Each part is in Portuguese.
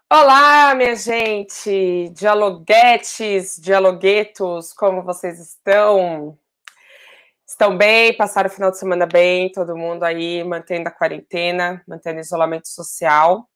Olá, minha gente, dialoguetes, dialoguetos, como vocês estão? Estão bem? Passaram o final de semana bem? Todo mundo aí mantendo a quarentena, mantendo o isolamento social.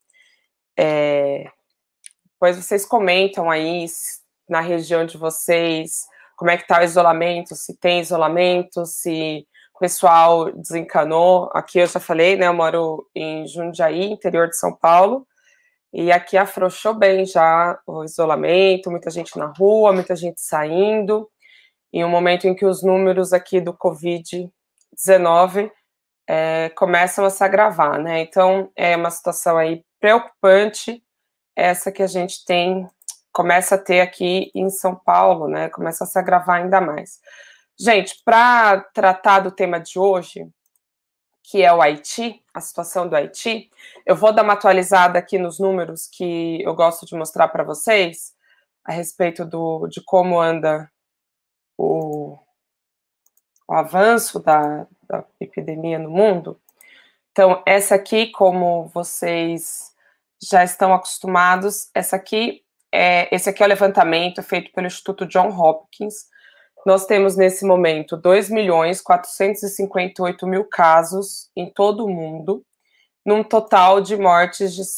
Depois vocês comentam aí na região de vocês como é que está o isolamento, se tem isolamento, se o pessoal desencanou. Aqui eu já falei, né? Eu moro em Jundiaí, interior de São Paulo. E aqui afrouxou bem já o isolamento, muita gente na rua, muita gente saindo, em um momento em que os números aqui do Covid-19 começam a se agravar, né? Então, é uma situação aí preocupante, essa que a gente começa a ter aqui em São Paulo, né? Começa a se agravar ainda mais. Gente, para tratar do tema de hoje, que é o Haiti, a situação do Haiti, eu vou dar uma atualizada aqui nos números que eu gosto de mostrar para vocês, a respeito de como anda o avanço da epidemia no mundo. Então, essa aqui, como vocês já estão acostumados, esse aqui é o levantamento feito pelo Instituto John Hopkins. Nós temos, nesse momento, 2.458.000 casos em todo o mundo, num total de mortes de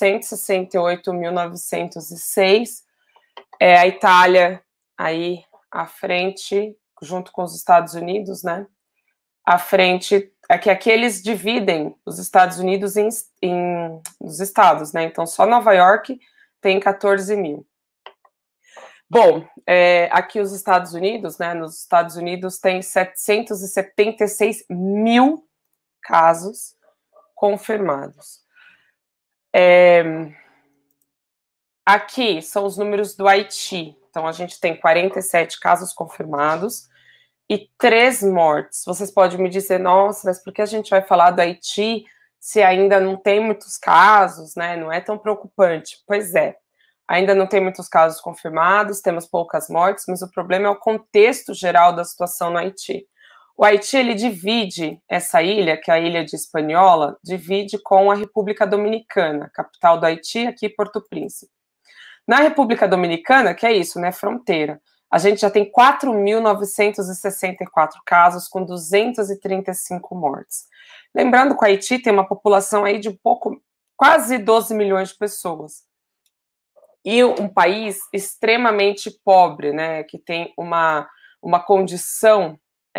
168.906. A Itália aí à frente, junto com os Estados Unidos, né? À frente, aqui eles dividem os Estados Unidos nos estados, né? Então, só Nova York tem 14 mil. Bom, aqui os Estados Unidos, né? Nos Estados Unidos tem 776 mil casos confirmados. Aqui são os números do Haiti. Então, a gente tem 47 casos confirmados e 3 mortes. Vocês podem me dizer, nossa, mas por que a gente vai falar do Haiti se ainda não tem muitos casos, né? Não é tão preocupante. Pois é. Ainda não tem muitos casos confirmados, temos poucas mortes, mas o problema é o contexto geral da situação no Haiti. O Haiti, ele divide essa ilha, que é a ilha de Hispaniola, divide com a República Dominicana, capital do Haiti, aqui Porto Príncipe. Na República Dominicana, que é isso, né, fronteira, a gente já tem 4.964 casos com 235 mortes. Lembrando que o Haiti tem uma população aí de quase 12 milhões de pessoas. E um país extremamente pobre, né, que tem uma condição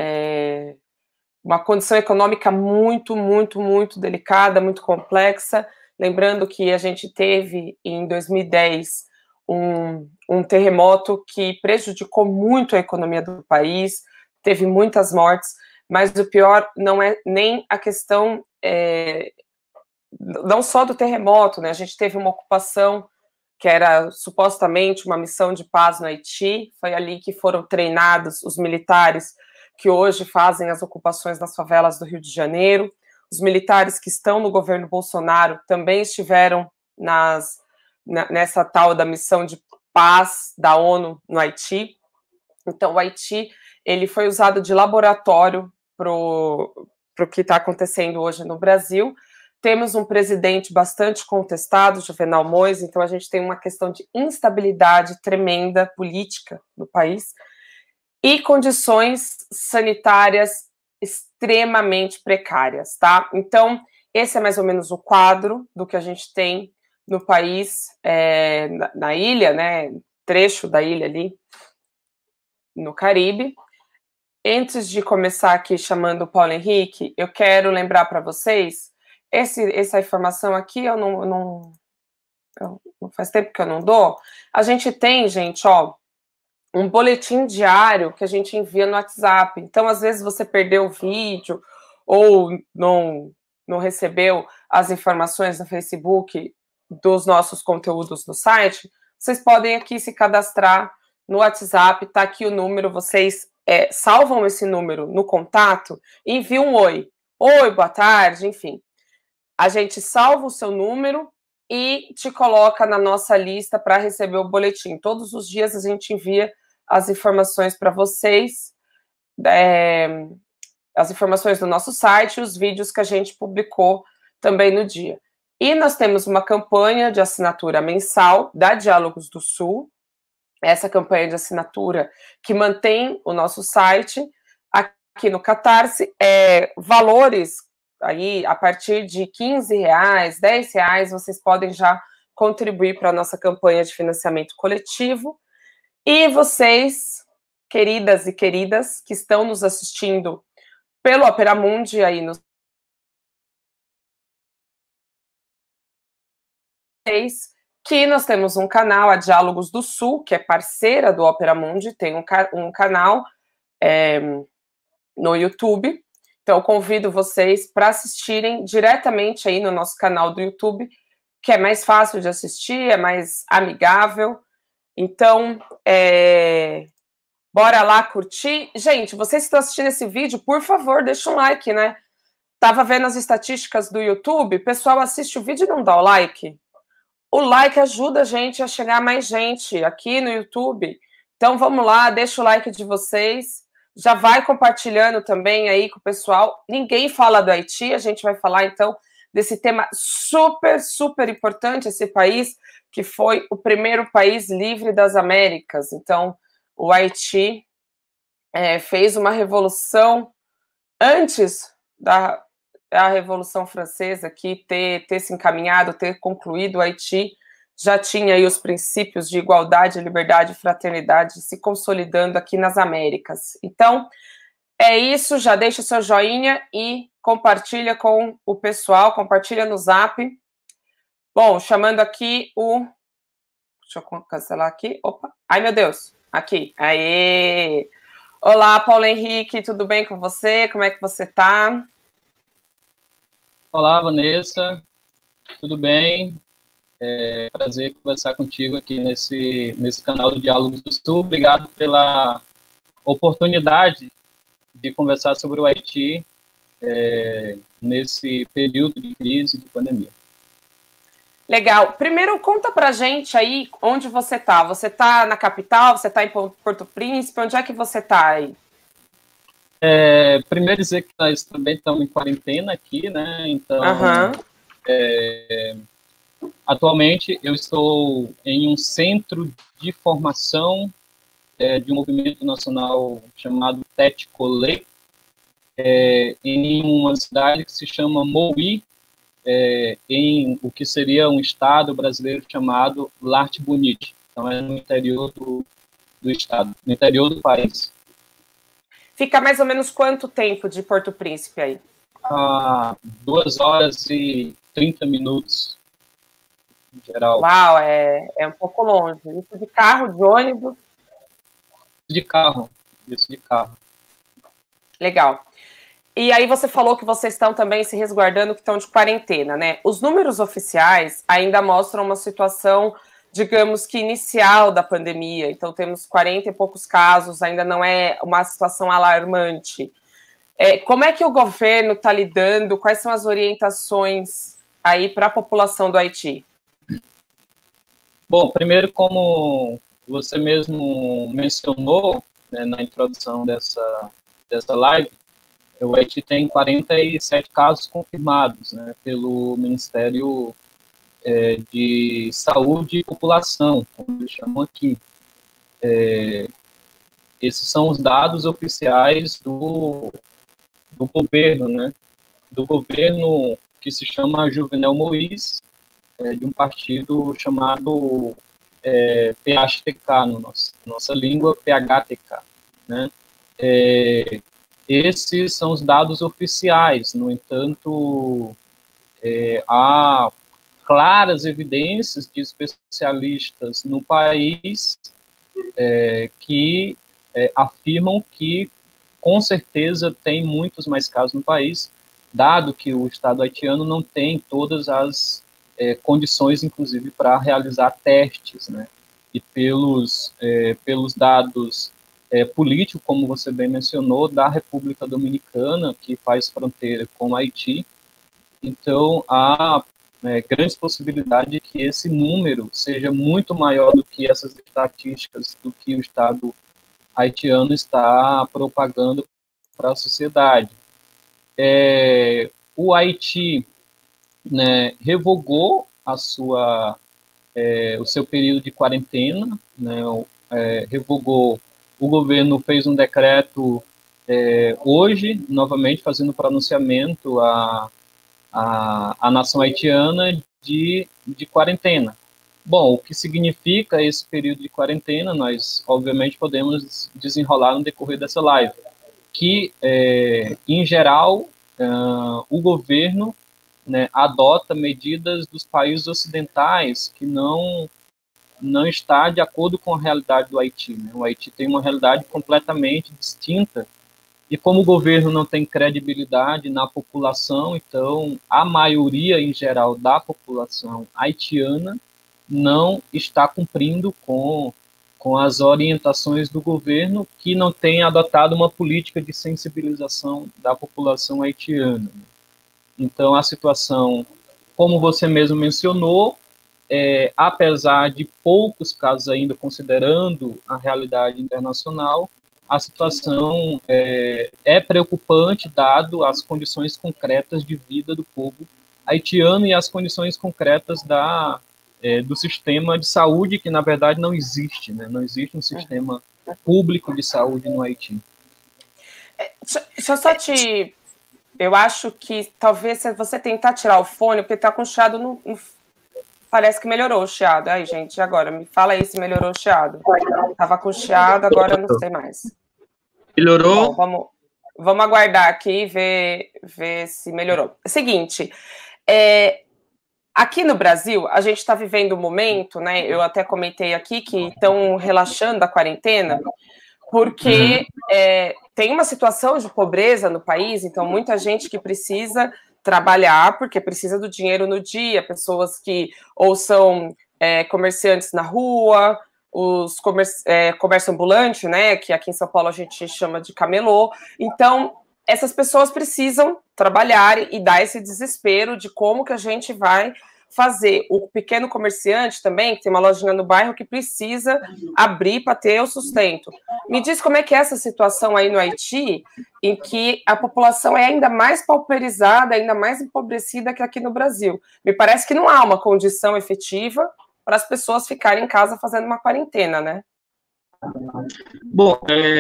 econômica muito, muito, muito delicada, muito complexa. Lembrando que a gente teve, em 2010, um terremoto que prejudicou muito a economia do país, teve muitas mortes, mas o pior não é nem a questão, não só do terremoto, né, a gente teve uma ocupação que era supostamente uma missão de paz no Haiti, foi ali que foram treinados os militares que hoje fazem as ocupações nas favelas do Rio de Janeiro. Os militares que estão no governo Bolsonaro também estiveram nessa tal da missão de paz da ONU no Haiti. Então, o Haiti, ele foi usado de laboratório para o que está acontecendo hoje no Brasil. Temos um presidente bastante contestado, Jovenel Moïse, então a gente tem uma questão de instabilidade tremenda política no país e condições sanitárias extremamente precárias, tá? Então, esse é mais ou menos o quadro do que a gente tem no país, na ilha, né? Trecho da ilha ali, no Caribe. Antes de começar aqui chamando o Paulo Henrique, eu quero lembrar para vocês, essa informação aqui faz tempo que eu não dou. A gente tem, gente, um boletim diário que a gente envia no WhatsApp. Então, às vezes, você perdeu o vídeo ou não recebeu as informações no Facebook dos nossos conteúdos no site, vocês podem aqui se cadastrar no WhatsApp, tá aqui o número, vocês salvam esse número no contato e enviam um oi. Oi, boa tarde, enfim. A gente salva o seu número e te coloca na nossa lista para receber o boletim. Todos os dias a gente envia as informações para vocês, as informações do nosso site, os vídeos que a gente publicou também no dia. E nós temos uma campanha de assinatura mensal da Diálogos do Sul, essa campanha de assinatura que mantém o nosso site. Aqui no Catarse, valores aí a partir de R$ 15, R$ 10, vocês podem já contribuir para a nossa campanha de financiamento coletivo. E vocês, queridas e queridas, que estão nos assistindo pelo Opera Mundi aí no que nós temos um canal, a Diálogos do Sul, que é parceira do Opera Mundi, tem um canal no YouTube. Então, eu convido vocês para assistirem diretamente aí no nosso canal do YouTube, que é mais fácil de assistir, é mais amigável. Então, bora lá curtir. Gente, vocês que estão assistindo esse vídeo, por favor, deixa um like, né? Tava vendo as estatísticas do YouTube, o pessoal assiste o vídeo e não dá o like. O like ajuda a gente a chegar a mais gente aqui no YouTube. Então, vamos lá, deixa o like de vocês. Já vai compartilhando também aí com o pessoal. Ninguém fala do Haiti, a gente vai falar, então, desse tema super, super importante, esse país que foi o primeiro país livre das Américas. Então, o Haiti fez uma revolução antes da Revolução Francesa, que ter se encaminhado, ter concluído o Haiti, já tinha aí os princípios de igualdade, liberdade e fraternidade se consolidando aqui nas Américas. Então, é isso, já deixa o seu joinha e compartilha com o pessoal, compartilha no Zap. Bom, chamando aqui deixa eu cancelar aqui. Opa, ai meu Deus, aqui, aê! Olá, Paulo Henrique, tudo bem com você? Como é que você tá? Olá, Vanessa, tudo bem? Prazer conversar contigo aqui nesse canal do Diálogos do Sul. Obrigado pela oportunidade de conversar sobre o Haiti nesse período de crise, de pandemia. Legal. Primeiro, conta pra gente aí onde você tá. Você tá na capital? Você tá em Porto Príncipe? Onde é que você tá aí? Primeiro dizer que nós também estamos em quarentena aqui, né? Então, atualmente eu estou em um centro de formação de um movimento nacional chamado Tete Collet, em uma cidade que se chama Moui, em o que seria um estado brasileiro chamado Latibonite. Então, é no interior do estado, no interior do país. Fica mais ou menos quanto tempo de Porto Príncipe aí? 2 horas e 30 minutos, em geral. Uau, é um pouco longe. Isso de carro, de ônibus? De carro, isso de carro. Legal. E aí você falou que vocês estão também se resguardando, que estão de quarentena, né? Os números oficiais ainda mostram uma situação, digamos que inicial da pandemia. Então temos 40 e poucos casos, ainda não é uma situação alarmante. Como é que o governo está lidando? Quais são as orientações aí para a população do Haiti? Bom, primeiro, como você mesmo mencionou, né, na introdução dessa live, o Haiti tem 47 casos confirmados, né, pelo Ministério de Saúde e População, como eles chamam aqui. Esses são os dados oficiais do governo, né, do governo que se chama Jovenel Moïse, de um partido chamado PHTK, nossa língua, PHTK, né? Esses são os dados oficiais. No entanto, há claras evidências de especialistas no país que afirmam que, com certeza, tem muitos mais casos no país, dado que o Estado haitiano não tem todas as condições, inclusive, para realizar testes, né? E pelos dados políticos, como você bem mencionou, da República Dominicana, que faz fronteira com o Haiti, então há grandes possibilidades de que esse número seja muito maior do que essas estatísticas do que o Estado haitiano está propagando para a sociedade. O Haiti né, revogou o seu período de quarentena, né, revogou, o governo fez um decreto hoje, novamente fazendo pronunciamento à nação haitiana de quarentena. Bom, o que significa esse período de quarentena, nós obviamente podemos desenrolar no decorrer dessa live, que, em geral, o governo, né, adota medidas dos países ocidentais que não está de acordo com a realidade do Haiti, né? O Haiti tem uma realidade completamente distinta e como o governo não tem credibilidade na população, então a maioria em geral da população haitiana não está cumprindo com as orientações do governo, que não tem adotado uma política de sensibilização da população haitiana. Então, a situação, como você mesmo mencionou, apesar de poucos casos ainda, considerando a realidade internacional, a situação é preocupante, dado as condições concretas de vida do povo haitiano e as condições concretas do sistema de saúde, que, na verdade, não existe, né? Não existe um sistema público de saúde no Haiti. Deixa eu só te... Eu acho que talvez se você tentar tirar o fone, porque tá com chiado, parece que melhorou o chiado. Ai, gente, agora, me fala aí se melhorou o chiado. Tava com chiado, agora não sei mais. Melhorou? Bom, vamos aguardar aqui e ver se melhorou. Seguinte, aqui no Brasil, a gente está vivendo um momento, né? Eu até comentei aqui que estão relaxando a quarentena, porque tem uma situação de pobreza no país, então muita gente que precisa trabalhar, porque precisa do dinheiro no dia, pessoas que ou são comerciantes na rua, os comércio ambulante, né, que aqui em São Paulo a gente chama de camelô. Então, essas pessoas precisam trabalhar e dar esse desespero de como que a gente vai fazer. O pequeno comerciante também, que tem uma lojinha no bairro, que precisa abrir para ter o sustento. Me diz como é que é essa situação aí no Haiti, em que a população é ainda mais pauperizada, ainda mais empobrecida que aqui no Brasil. Me parece que não há uma condição efetiva para as pessoas ficarem em casa fazendo uma quarentena, né? Bom,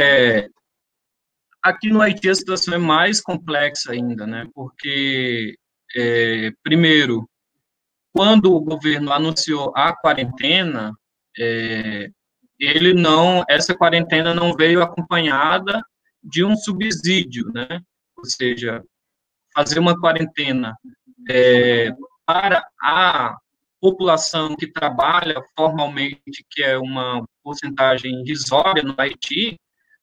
aqui no Haiti a situação é mais complexa ainda, né? Porque, primeiro, quando o governo anunciou a quarentena, essa quarentena não veio acompanhada de um subsídio, né? Ou seja, fazer uma quarentena para a população que trabalha formalmente, que é uma porcentagem irrisória no Haiti,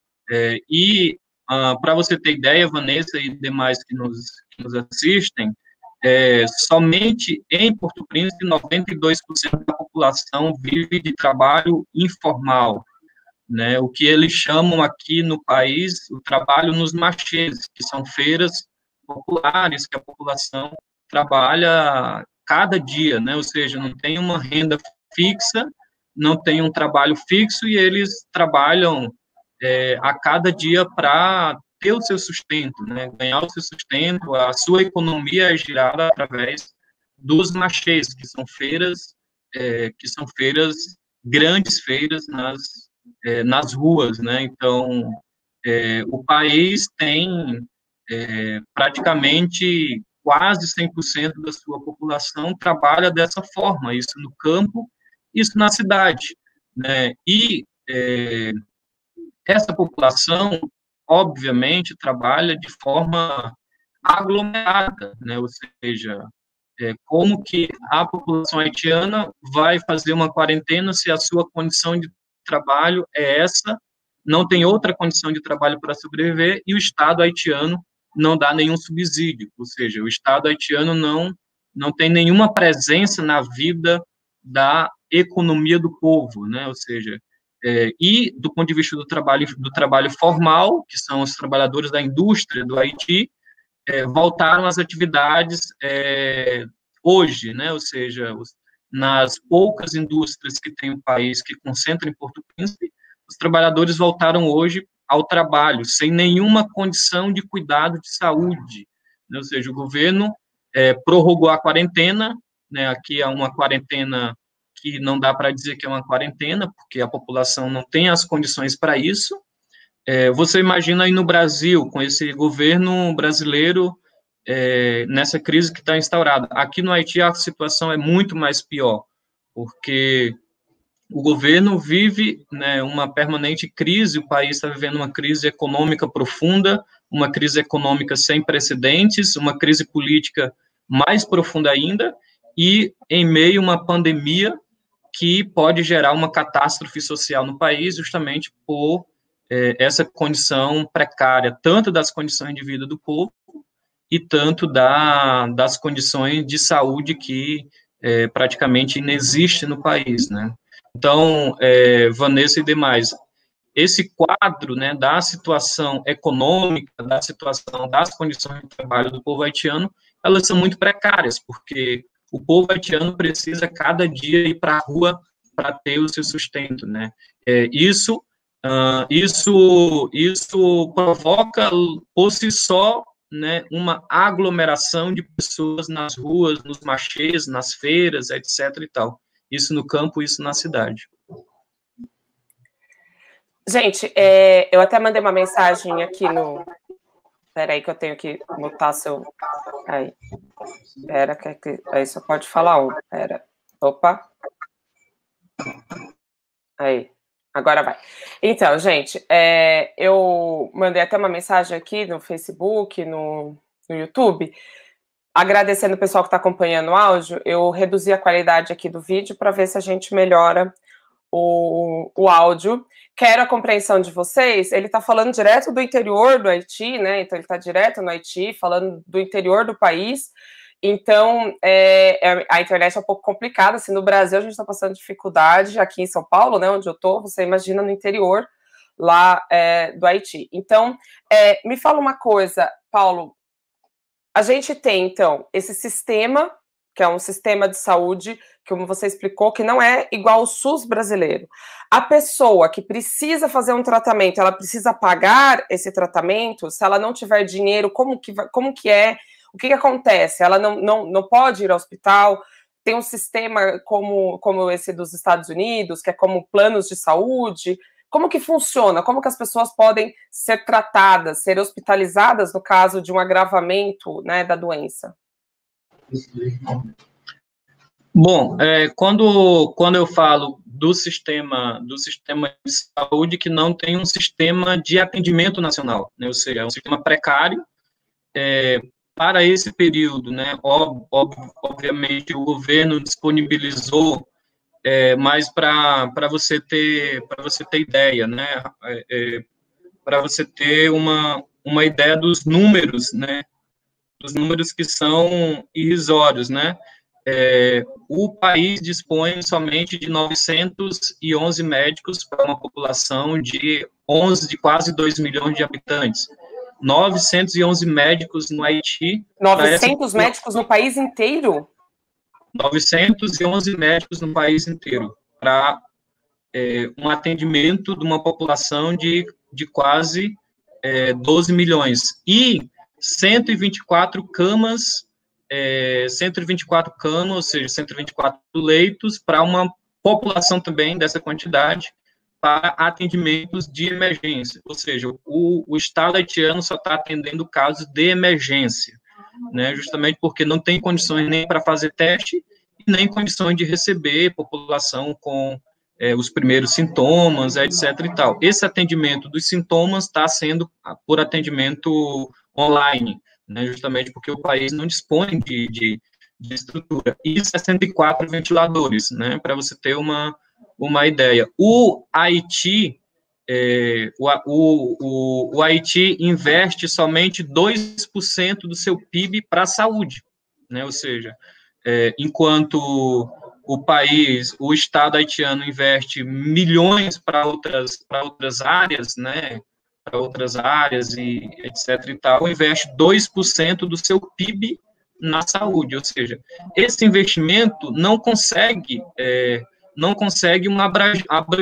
para você ter ideia, Vanessa e demais que nos assistem, somente em Porto Príncipe, 92% da população vive de trabalho informal, né? O que eles chamam aqui no país o trabalho nos marchês, que são feiras populares que a população trabalha cada dia, né? Ou seja, não tem uma renda fixa, não tem um trabalho fixo e eles trabalham a cada dia para ter o seu sustento, né? Ganhar o seu sustento, a sua economia é girada através dos marchês, que são feiras, grandes feiras nas ruas, né? Então, o país tem praticamente quase 100% da sua população trabalha dessa forma, isso no campo, isso na cidade, né? E essa população, obviamente, trabalha de forma aglomerada, né? Ou seja, como que a população haitiana vai fazer uma quarentena se a sua condição de trabalho é essa, não tem outra condição de trabalho para sobreviver e o Estado haitiano não dá nenhum subsídio, ou seja, o Estado haitiano não tem nenhuma presença na vida da economia do povo, né? Ou seja, e do ponto de vista do trabalho formal, que são os trabalhadores da indústria do Haiti, voltaram às atividades hoje, né? Ou seja, nas poucas indústrias que tem o país, que concentram em Porto Príncipe, os trabalhadores voltaram hoje ao trabalho, sem nenhuma condição de cuidado de saúde, né? Ou seja, o governo prorrogou a quarentena, né, aqui é uma quarentena que não dá para dizer que é uma quarentena, porque a população não tem as condições para isso. Você imagina aí no Brasil, com esse governo brasileiro, nessa crise que está instaurada. Aqui no Haiti a situação é muito mais pior, porque o governo vive, né, uma permanente crise, o país está vivendo uma crise econômica profunda, uma crise econômica sem precedentes, uma crise política mais profunda ainda, e em meio a uma pandemia que pode gerar uma catástrofe social no país, justamente por essa condição precária, tanto das condições de vida do povo, e tanto das condições de saúde que praticamente inexiste no país, né? Então, Vanessa e demais, esse quadro, né, da situação econômica, da situação das condições de trabalho do povo haitiano, elas são muito precárias, porque o povo haitiano precisa cada dia ir para a rua para ter o seu sustento, né? Isso provoca por si só, né, uma aglomeração de pessoas nas ruas, nos marchês, nas feiras, etc. e tal. Isso no campo, isso na cidade. Gente, eu até mandei uma mensagem aqui no... Espera aí que eu tenho que mutar seu... Aí. Espera, aí só pode falar um. Espera. Opa. Aí. Agora vai. Então, gente, eu mandei até uma mensagem aqui no Facebook, no YouTube, agradecendo o pessoal que está acompanhando o áudio. Eu reduzi a qualidade aqui do vídeo para ver se a gente melhora o áudio. Quero a compreensão de vocês. Ele está falando direto do interior do Haiti, né? Então, ele está direto no Haiti, falando do interior do país. Então, a internet é um pouco complicada. Assim, no Brasil, a gente está passando dificuldade. Aqui em São Paulo, né, onde eu estou, você imagina no interior lá do Haiti. Então, me fala uma coisa, Paulo. A gente tem, então, esse sistema, que é um sistema de saúde, que, como você explicou, que não é igual ao SUS brasileiro. A pessoa que precisa fazer um tratamento, ela precisa pagar esse tratamento? Se ela não tiver dinheiro, como que é? O que acontece? Ela não pode ir ao hospital? Tem um sistema como esse dos Estados Unidos, que é como planos de saúde? Como que funciona? Como que as pessoas podem ser tratadas, ser hospitalizadas no caso de um agravamento, né, da doença? Bom, quando eu falo do sistema de saúde que não tem um sistema de atendimento nacional, né, ou seja, é um sistema precário. Para esse período, né, obviamente o governo disponibilizou, mas para você ter ideia, né, para você ter uma ideia dos números, né, dos números que são irrisórios, né, o país dispõe somente de 911 médicos para uma população de quase 2 milhões de habitantes. 911 médicos no Haiti. 900 médicos no país inteiro? 911 médicos no país inteiro, para um atendimento de uma população de quase 12 milhões. E 124 camas, ou seja, 124 leitos para uma população também dessa quantidade, para atendimentos de emergência, ou seja, o Estado haitiano só está atendendo casos de emergência, né, justamente porque não tem condições nem para fazer teste, e nem condições de receber população com os primeiros sintomas, etc. e tal. Esse atendimento dos sintomas está sendo por atendimento online, né, justamente porque o país não dispõe de estrutura. E 64 ventiladores, né, para você ter uma ideia. O Haiti, o Haiti investe somente 2% do seu PIB para a saúde, né? Ou seja, enquanto o Estado haitiano investe milhões para outras áreas, né? Para outras áreas e etc. e tal, investe 2% do seu PIB na saúde, ou seja, esse investimento não consegue uma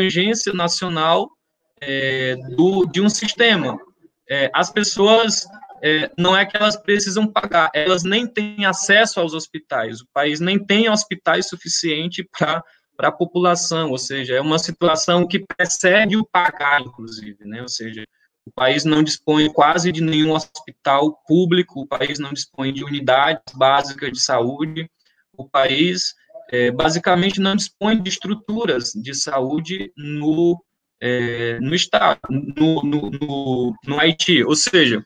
abrangência nacional de um sistema. As pessoas não é que elas precisam pagar, elas nem têm acesso aos hospitais, o país nem tem hospitais suficiente para a população, ou seja, é uma situação que precede o pagar, inclusive, né, ou seja, o país não dispõe quase de nenhum hospital público, o país não dispõe de unidades básicas de saúde, o país, basicamente, não dispõe de estruturas de saúde no Estado, no Haiti, ou seja,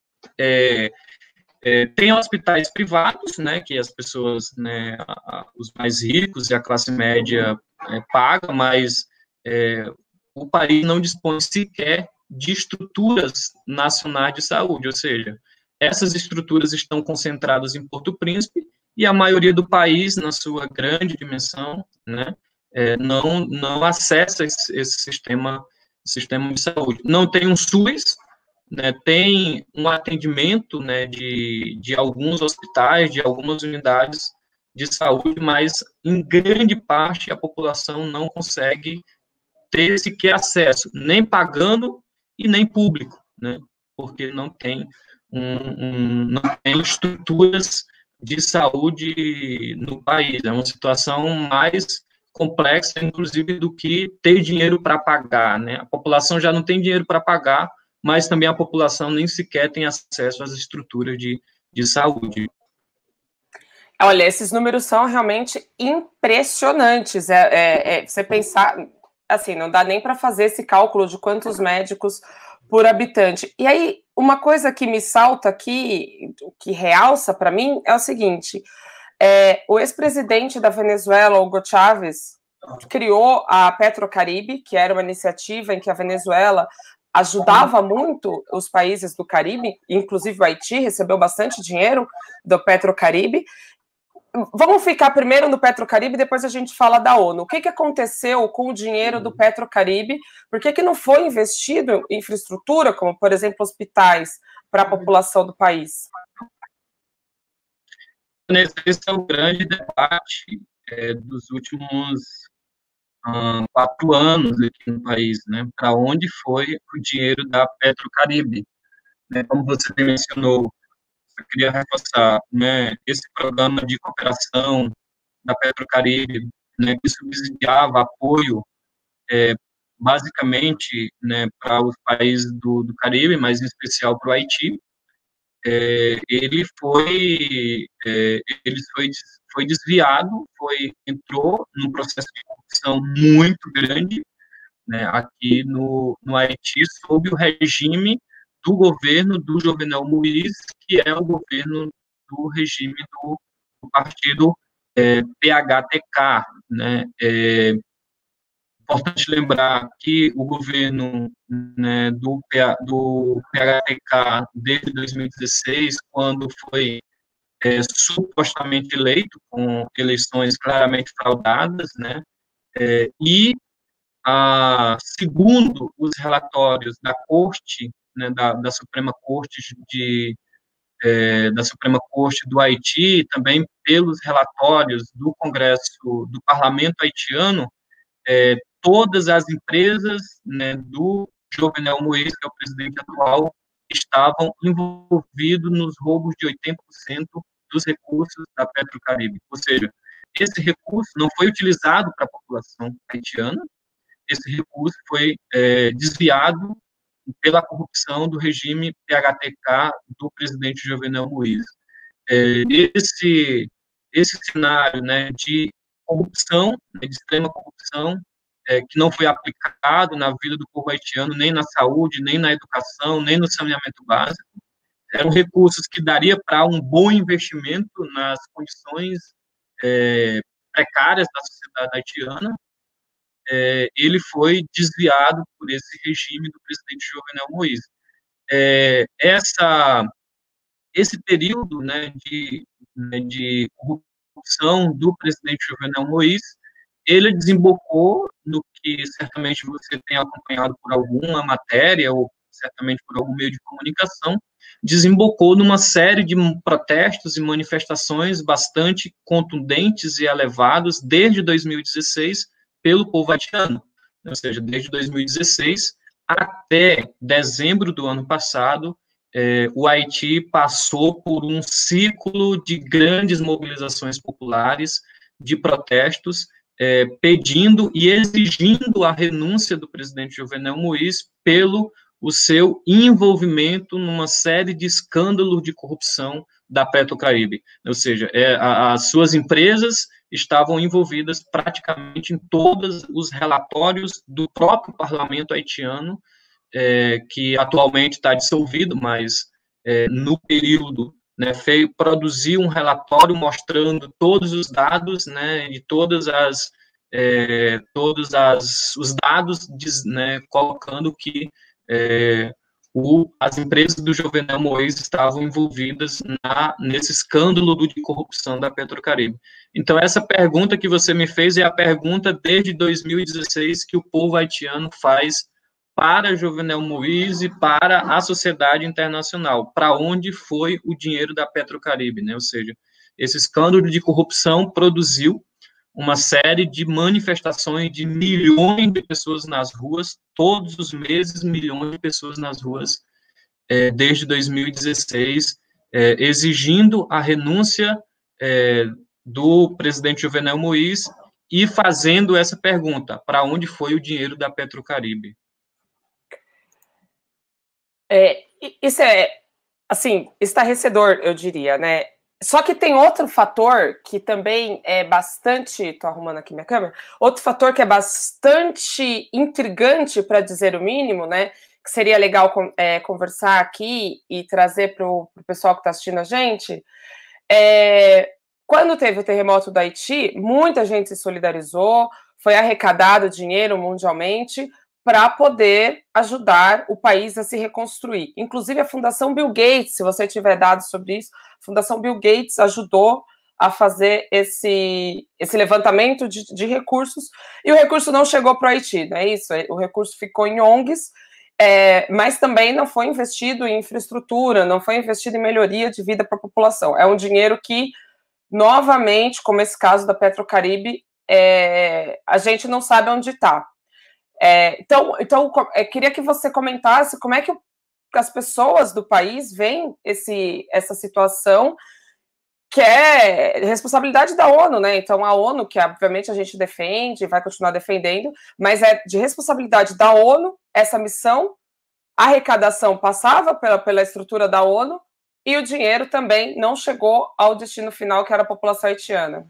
tem hospitais privados, né, que as pessoas, né, os mais ricos e a classe média pagam, mas o país não dispõe sequer de estruturas nacionais de saúde, ou seja, essas estruturas estão concentradas em Porto Príncipe e a maioria do país, na sua grande dimensão, né, não acessa esse sistema de saúde. Não tem um SUS, né, tem um atendimento, né, de alguns hospitais, de algumas unidades de saúde, mas em grande parte a população não consegue ter sequer acesso, nem pagando e nem público, né, porque não tem não tem estruturas de saúde no país. É uma situação mais complexa, inclusive, do que ter dinheiro para pagar, né? A população já não tem dinheiro para pagar, mas também a população nem sequer tem acesso às estruturas de saúde. Olha, esses números são realmente impressionantes. Você pensar, assim, não dá nem para fazer esse cálculo de quantos médicos por habitante. E aí, uma coisa que me salta aqui, que realça para mim, é o seguinte: o ex-presidente da Venezuela, Hugo Chávez, criou a Petrocaribe, que era uma iniciativa em que a Venezuela ajudava muito os países do Caribe, inclusive o Haiti recebeu bastante dinheiro do Petrocaribe. Vamos ficar primeiro no Petrocaribe, depois a gente fala da ONU. O que aconteceu com o dinheiro do Petrocaribe? Por que não foi investido em infraestrutura, como, por exemplo, hospitais, para a população do país? Esse é o grande debate dos últimos 4 anos aqui no país, né? Para onde foi o dinheiro da Petrocaribe? Né? Como você mencionou, eu queria reforçar, né, esse programa de cooperação da Petrocaribe, né, que subsidiava apoio, basicamente, né, para os países do Caribe, mas em especial para o Haiti, ele foi desviado, entrou num processo de corrupção muito grande, né, aqui no Haiti, sob o regime do governo do Jovenel Moïse, que é o governo do regime do partido PHTK, né? Importante lembrar que o governo, né, do PHTK, desde 2016, quando foi supostamente eleito, com eleições claramente fraudadas, né, e segundo os relatórios da Corte, né, da Suprema Corte da Suprema Corte do Haiti, também pelos relatórios do Congresso, do Parlamento haitiano, todas as empresas, né, do Jovenel Moïse, que é o presidente atual, estavam envolvidos nos roubos de 80% dos recursos da Petrocaribe. Ou seja, esse recurso não foi utilizado para a população haitiana, esse recurso foi desviado pela corrupção do regime PHTK do presidente Jovenel Moïse. Esse cenário, né, de corrupção, né, de extrema corrupção, que não foi aplicado na vida do povo haitiano, nem na saúde, nem na educação, nem no saneamento básico, eram recursos que daria para um bom investimento nas condições precárias da sociedade haitiana. Ele foi desviado por esse regime do presidente Jovenel Moïse. Esse período, né, de corrupção do presidente Jovenel Moïse, ele desembocou no que certamente você tem acompanhado por alguma matéria ou certamente por algum meio de comunicação, desembocou numa série de protestos e manifestações bastante contundentes e elevados desde 2016 pelo povo haitiano, ou seja, desde 2016 até dezembro do ano passado, o Haiti passou por um ciclo de grandes mobilizações populares, de protestos, pedindo e exigindo a renúncia do presidente Jovenel Moïse pelo o seu envolvimento numa série de escândalos de corrupção da Petrocaribe, ou seja, as suas empresas estavam envolvidas praticamente em todos os relatórios do próprio parlamento haitiano, que atualmente está dissolvido, mas no período, né, produziu um relatório mostrando todos os dados, né, de todos os dados, né, colocando que as empresas do Jovenel Moïse estavam envolvidas nesse escândalo de corrupção da Petrocaribe. Então, essa pergunta que você me fez é a pergunta desde 2016 que o povo haitiano faz para Jovenel Moïse e para a sociedade internacional. Para onde foi o dinheiro da Petrocaribe, né? Ou seja, esse escândalo de corrupção produziu uma série de manifestações de milhões de pessoas nas ruas, todos os meses, milhões de pessoas nas ruas, desde 2016, exigindo a renúncia do presidente Jovenel Moïse e fazendo essa pergunta: para onde foi o dinheiro da Petrocaribe? Isso é, assim, estarrecedor, eu diria, né? Só que tem outro fator que também é bastante... Estou arrumando aqui minha câmera. Outro fator que é bastante intrigante, para dizer o mínimo, né? Que seria legal conversar aqui e trazer para o pessoal que está assistindo a gente. Quando teve o terremoto do Haiti, muita gente se solidarizou, foi arrecadado dinheiro mundialmente para poder ajudar o país a se reconstruir. Inclusive, a Fundação Bill Gates, se você tiver dados sobre isso, a Fundação Bill Gates ajudou a fazer esse levantamento de recursos, e o recurso não chegou para o Haiti, não é isso? O recurso ficou em ONGs, mas também não foi investido em infraestrutura, não foi investido em melhoria de vida para a população. É um dinheiro que, novamente, como esse caso da Petrocaribe, a gente não sabe onde está. Então, queria que você comentasse como é que as pessoas do país veem essa situação, que é responsabilidade da ONU, né? Então, a ONU, que obviamente a gente defende, vai continuar defendendo, mas é de responsabilidade da ONU essa missão. A arrecadação passava pela estrutura da ONU e o dinheiro também não chegou ao destino final, que era a população haitiana.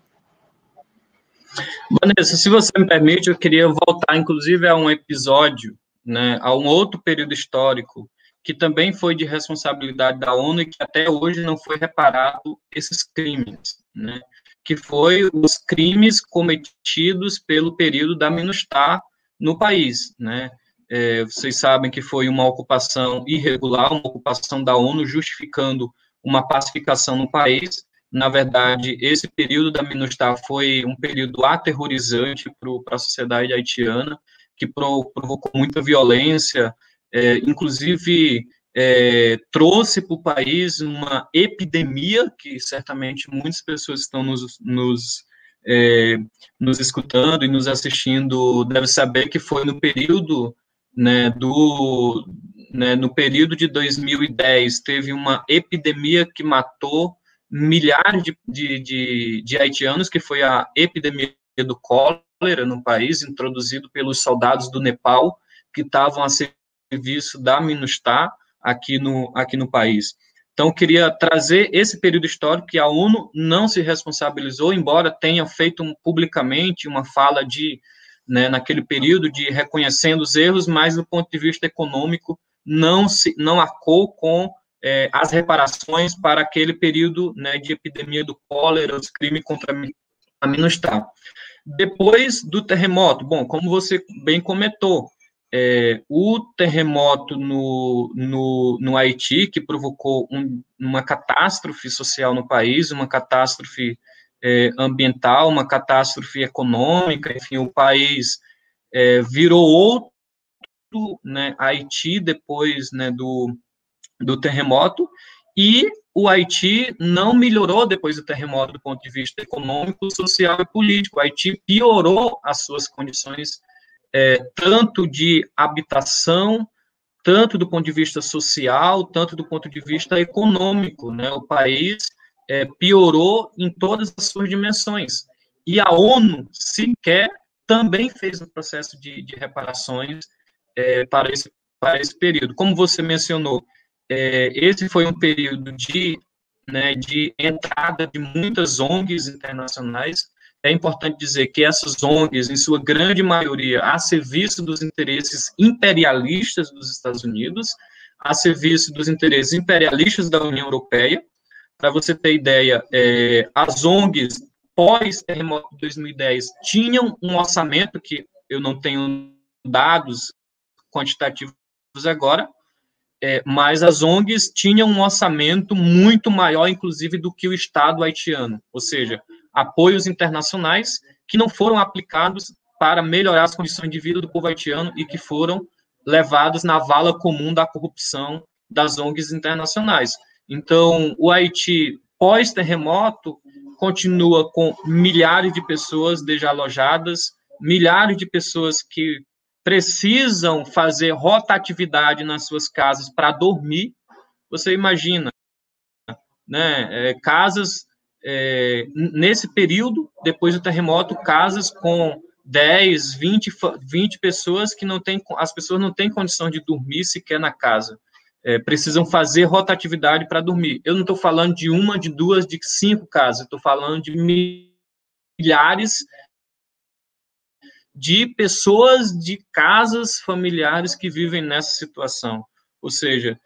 Vanessa, se você me permite, eu queria voltar, inclusive, a um episódio, né, a um outro período histórico, que também foi de responsabilidade da ONU e que até hoje não foi reparado esses crimes, né, que foi os crimes cometidos pelo período da MINUSTAH no país, né. Vocês sabem que foi uma ocupação irregular, uma ocupação da ONU justificando uma pacificação no país. Na verdade, esse período da MINUSTAH foi um período aterrorizante para a sociedade haitiana, que provocou muita violência, inclusive trouxe para o país uma epidemia, que certamente muitas pessoas estão nos escutando e nos assistindo devem saber que foi no período, né, no período de 2010, teve uma epidemia que matou milhares de haitianos, que foi a epidemia do cólera no país, introduzido pelos soldados do Nepal, que estavam a serviço da MINUSTAH aqui no país. Então, queria trazer esse período histórico que a ONU não se responsabilizou, embora tenha feito publicamente uma fala naquele período de reconhecendo os erros, mas do ponto de vista econômico não arcou com as reparações para aquele período, né, de epidemia do cólera, os crimes contra a MINUSTAH. Depois do terremoto, bom, como você bem comentou, o terremoto no Haiti, que provocou uma catástrofe social no país, uma catástrofe ambiental, uma catástrofe econômica, enfim, o país virou outro, né, Haiti depois, né, do terremoto, e o Haiti não melhorou depois do terremoto do ponto de vista econômico, social e político. O Haiti piorou as suas condições, tanto de habitação, tanto do ponto de vista social, tanto do ponto de vista econômico, né? O país piorou em todas as suas dimensões. E a ONU sequer também fez um processo de reparações para esse período. Como você mencionou, esse foi um período de entrada de muitas ONGs internacionais. É importante dizer que essas ONGs, em sua grande maioria, a serviço dos interesses imperialistas dos Estados Unidos, a serviço dos interesses imperialistas da União Europeia. Para você ter ideia, as ONGs pós-terremoto de 2010 tinham um orçamento, que eu não tenho dados quantitativos agora, mas as ONGs tinham um orçamento muito maior, inclusive, do que o Estado haitiano, ou seja, apoios internacionais que não foram aplicados para melhorar as condições de vida do povo haitiano e que foram levados na vala comum da corrupção das ONGs internacionais. Então, o Haiti, pós-terremoto, continua com milhares de pessoas desalojadas, milhares de pessoas que precisam fazer rotatividade nas suas casas para dormir. Você imagina, né, casas, nesse período, depois do terremoto, casas com 10, 20 pessoas que não têm, as pessoas não têm condição de dormir sequer na casa. Precisam fazer rotatividade para dormir. Eu não estou falando de uma, de duas, de 5 casas, estou falando de milhares de pessoas de casas familiares que vivem nessa situação. Ou seja,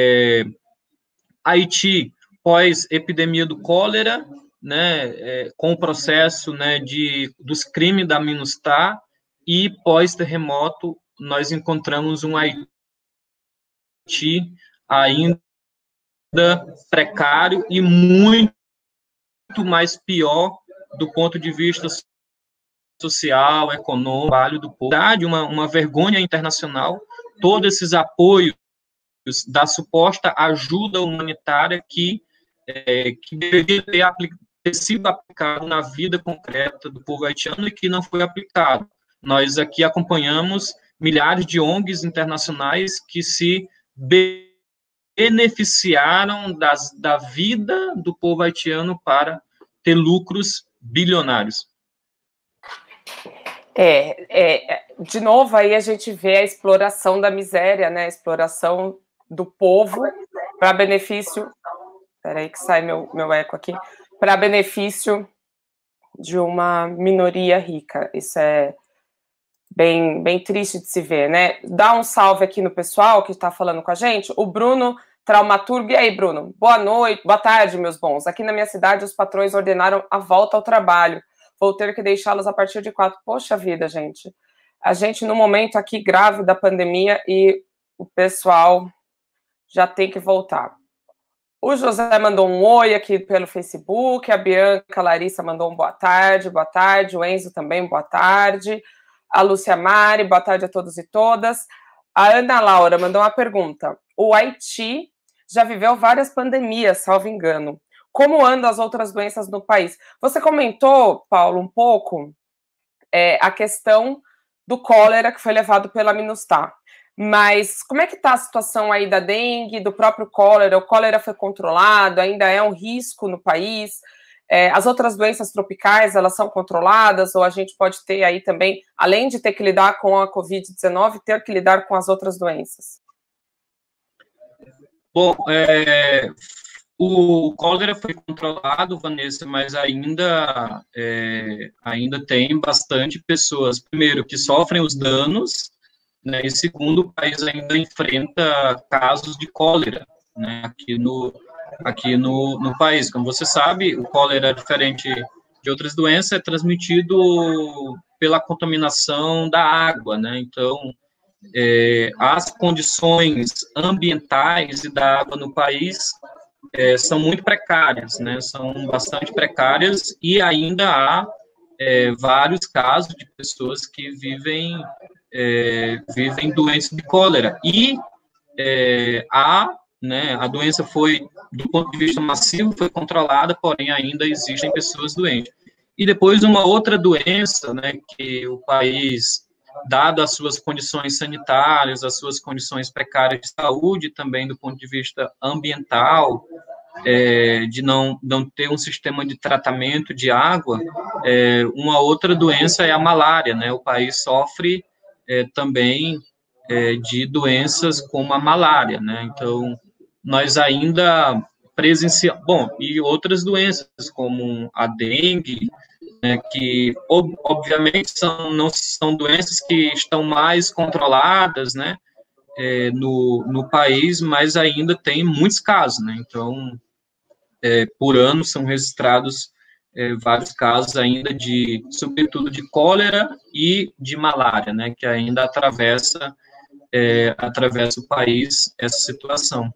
Haiti, pós-epidemia do cólera, né, com o processo, né, dos crimes da MINUSTAH, e pós-terremoto, nós encontramos um Haiti ainda precário e muito mais pior do ponto de vista social, econômico, trabalho do povo. Uma vergonha internacional, todos esses apoios da suposta ajuda humanitária que deveria ter sido aplicado na vida concreta do povo haitiano e que não foi aplicado. Nós aqui acompanhamos milhares de ONGs internacionais que se beneficiaram da vida do povo haitiano para ter lucros bilionários. De novo, aí a gente vê a exploração da miséria, né? A exploração do povo para benefício. Espera aí que sai meu eco aqui. Para benefício de uma minoria rica. Isso é bem, bem triste de se ver, né? Dá um salve aqui no pessoal que está falando com a gente. O Bruno Traumaturgo. E aí, Bruno? Boa noite, boa tarde, meus bons. Aqui na minha cidade, os patrões ordenaram a volta ao trabalho. Vou ter que deixá-los a partir de 4. Poxa vida, gente. A gente, no momento aqui, grave da pandemia, e o pessoal já tem que voltar. O José mandou um oi aqui pelo Facebook, a Bianca Larissa mandou um boa tarde, o Enzo também, boa tarde, a Lúcia Mari, boa tarde a todos e todas. A Ana Laura mandou uma pergunta. O Haiti já viveu várias pandemias, salvo engano. Como andam as outras doenças no país? Você comentou, Paulo, um pouco a questão do cólera que foi levado pela MINUSTAH. Mas como é que está a situação aí da dengue, do próprio cólera? O cólera foi controlado? Ainda é um risco no país? As outras doenças tropicais, elas são controladas? Ou a gente pode ter aí também, além de ter que lidar com a Covid-19, ter que lidar com as outras doenças? Bom, o cólera foi controlado, Vanessa, mas ainda tem bastante pessoas, primeiro, que sofrem os danos, né, e segundo, o país ainda enfrenta casos de cólera, né, aqui no país. Como você sabe, o cólera, diferente de outras doenças, é transmitido pela contaminação da água, né, então as condições ambientais e da água no país são muito precárias, né, são bastante precárias, e ainda há vários casos de pessoas que vivem doentes de cólera, e a doença foi, do ponto de vista massivo, foi controlada, porém ainda existem pessoas doentes. E depois uma outra doença, né, que o país dado as suas condições sanitárias, as suas condições precárias de saúde, também do ponto de vista ambiental, de não ter um sistema de tratamento de água, uma outra doença é a malária, né? O país sofre também de doenças como a malária, né? Então, nós ainda presenciamos, bom, e outras doenças como a dengue, né, que obviamente não são doenças que estão mais controladas, né, no país, mas ainda tem muitos casos, né? Então, por ano são registrados vários casos ainda sobretudo de cólera e de malária, né, que ainda atravessa o país essa situação.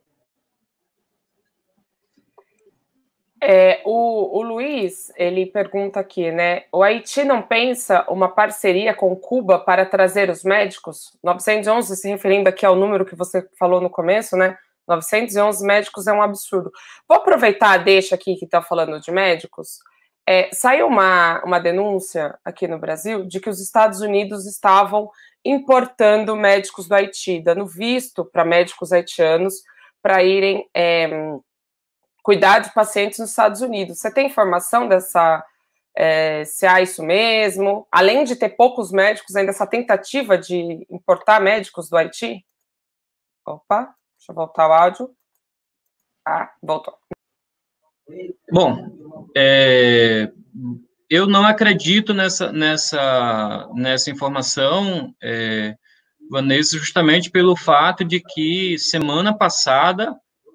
O Luiz, ele pergunta aqui, né, o Haiti não pensa uma parceria com Cuba para trazer os médicos? 911, se referindo aqui ao número que você falou no começo, né, 911 médicos é um absurdo. Vou aproveitar a deixa aqui que está falando de médicos. Saiu uma denúncia aqui no Brasil de que os Estados Unidos estavam importando médicos do Haiti, dando visto para médicos haitianos para irem cuidar de pacientes nos Estados Unidos. Você tem informação se há isso mesmo? Além de ter poucos médicos, ainda essa tentativa de importar médicos do Haiti? Opa, deixa eu voltar o áudio. Voltou. Bom, eu não acredito nessa informação, Vanessa, justamente pelo fato de que semana passada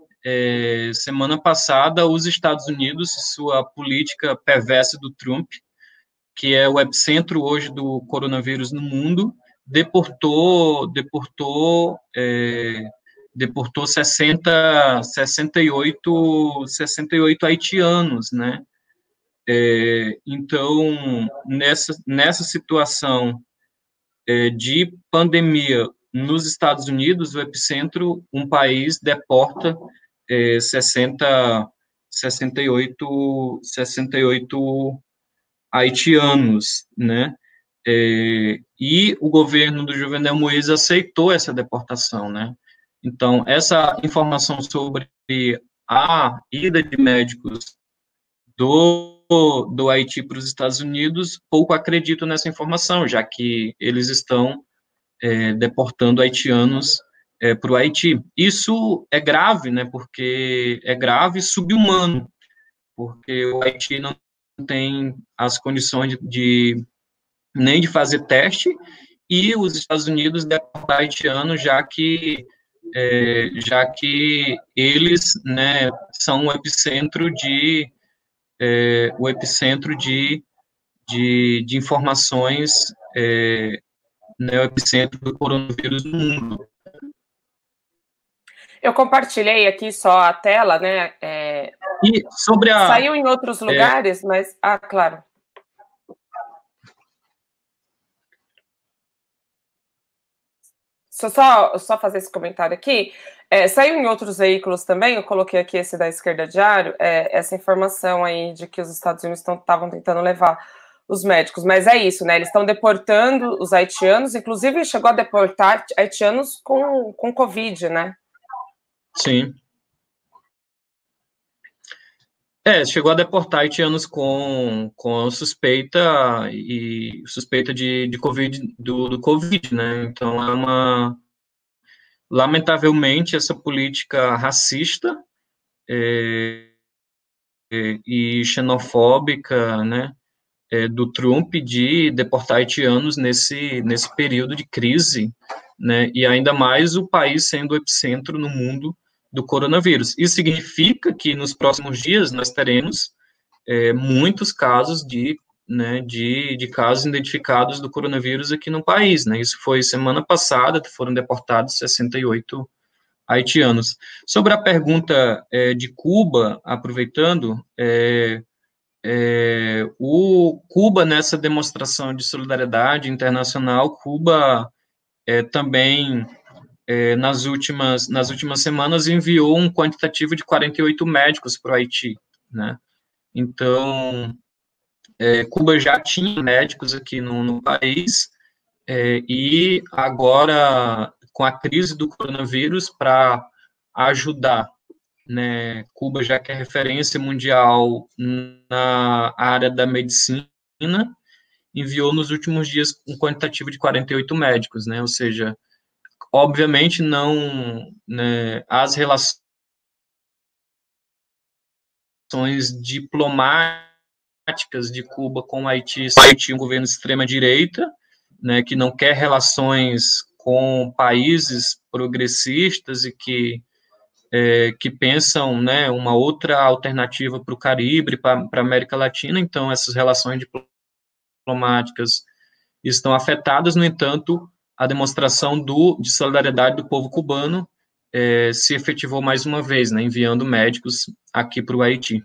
os Estados Unidos, sua política perversa do Trump, que é o epicentro hoje do coronavírus no mundo, deportou 68 haitianos, né? Então, nessa situação de pandemia nos Estados Unidos, o epicentro, um país deporta 68 haitianos, né? E o governo do Jovenel Moïse aceitou essa deportação, né? Então, essa informação sobre a ida de médicos do Haiti para os Estados Unidos, pouco acredito nessa informação, já que eles estão deportando haitianos para o Haiti. Isso é grave, né? Porque é grave e subhumano, porque o Haiti não tem as condições nem de fazer teste, e os Estados Unidos deportar haitianos, já que eles, né, são o epicentro de informações, né, o epicentro do coronavírus no mundo. Eu compartilhei aqui só a tela, né? E sobre saiu em outros lugares, mas claro. Só fazer esse comentário aqui. Saiu em outros veículos também, eu coloquei aqui esse da Esquerda Diário, essa informação aí de que os Estados Unidos estavam tentando levar os médicos, mas é isso, né? Eles estão deportando os haitianos, inclusive chegou a deportar haitianos com Covid, né? Sim. Chegou a deportar haitianos com suspeita de Covid, do Covid, né? Então, lamentavelmente, essa política racista e xenofóbica, né, do Trump de deportar haitianos nesse período de crise, né? E ainda mais o país sendo o epicentro no mundo do coronavírus. Isso significa que nos próximos dias nós teremos muitos casos de casos identificados do coronavírus aqui no país, né? Isso foi semana passada, foram deportados 68 haitianos. Sobre a pergunta de Cuba, aproveitando, o Cuba, nessa demonstração de solidariedade internacional, Cuba também nas últimas semanas, enviou um quantitativo de 48 médicos para o Haiti, né? Então, Cuba já tinha médicos aqui no país, e agora, com a crise do coronavírus, para ajudar, né, Cuba, já que é referência mundial na área da medicina, enviou nos últimos dias um quantitativo de 48 médicos, né, ou seja, obviamente não, né, as relações diplomáticas de Cuba com o Haiti um governo de extrema-direita, né, que não quer relações com países progressistas e que pensam, né, uma outra alternativa para o Caribe, para a América Latina. Então, essas relações diplomáticas estão afetadas. No entanto, a demonstração de solidariedade do povo cubano se efetivou mais uma vez, né, enviando médicos aqui para o Haiti.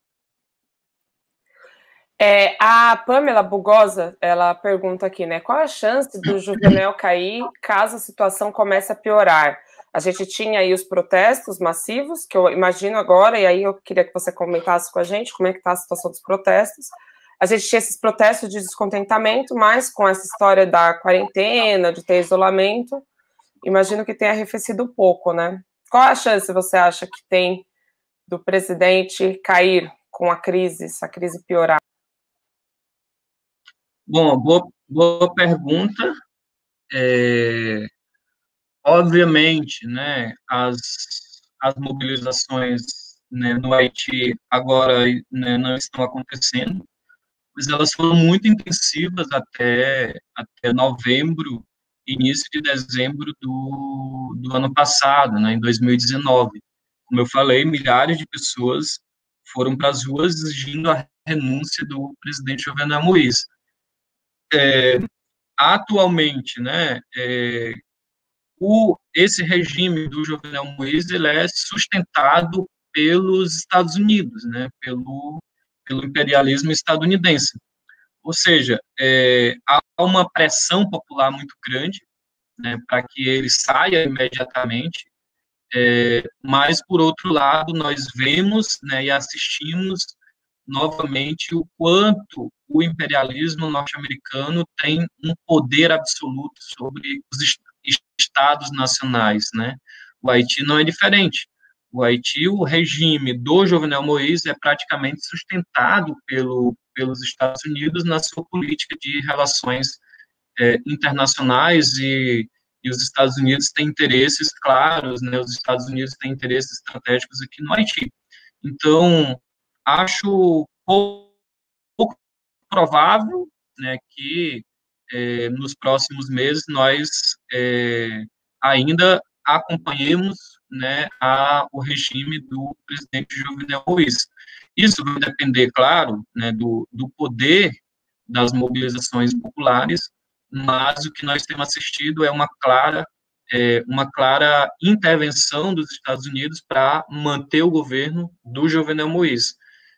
A Pamela Bugosa, ela pergunta aqui, né, qual a chance do Juvenel cair caso a situação comece a piorar? A gente tinha aí os protestos massivos, que eu imagino agora, e aí eu queria que você comentasse com a gente como é que está a situação dos protestos. A gente tinha esses protestos de descontentamento, mas com essa história da quarentena, de ter isolamento, imagino que tenha arrefecido um pouco, né? Qual a chance você acha que tem do presidente cair com a crise, essa crise piorar? Bom, boa pergunta. Obviamente, né, as mobilizações, né, no Haiti agora, né, não estão acontecendo, mas elas foram muito intensivas até novembro, início de dezembro do ano passado, né, em 2019. Como eu falei, milhares de pessoas foram para as ruas exigindo a renúncia do presidente Jovenel Moïse. Atualmente, né, esse regime do Jovenel Moïse ele é sustentado pelos Estados Unidos, né, pelo imperialismo estadunidense. Ou seja, há uma pressão popular muito grande, né, para que ele saia imediatamente, mas, por outro lado, nós vemos, né, e assistimos novamente o quanto o imperialismo norte-americano tem um poder absoluto sobre os estados nacionais, né? O Haiti não é diferente. O Haiti, o regime do Jovenel Moïse é praticamente sustentado pelos Estados Unidos na sua política de relações internacionais e os Estados Unidos têm interesses claros, né? Os Estados Unidos têm interesses estratégicos aqui no Haiti. Então, acho pouco provável, né, que nos próximos meses nós ainda acompanhemos, né, o regime do presidente Jovenel Moïse. Isso vai depender, claro, né, do poder das mobilizações populares, mas o que nós temos assistido é uma clara intervenção dos Estados Unidos para manter o governo do Jovenel Moïse.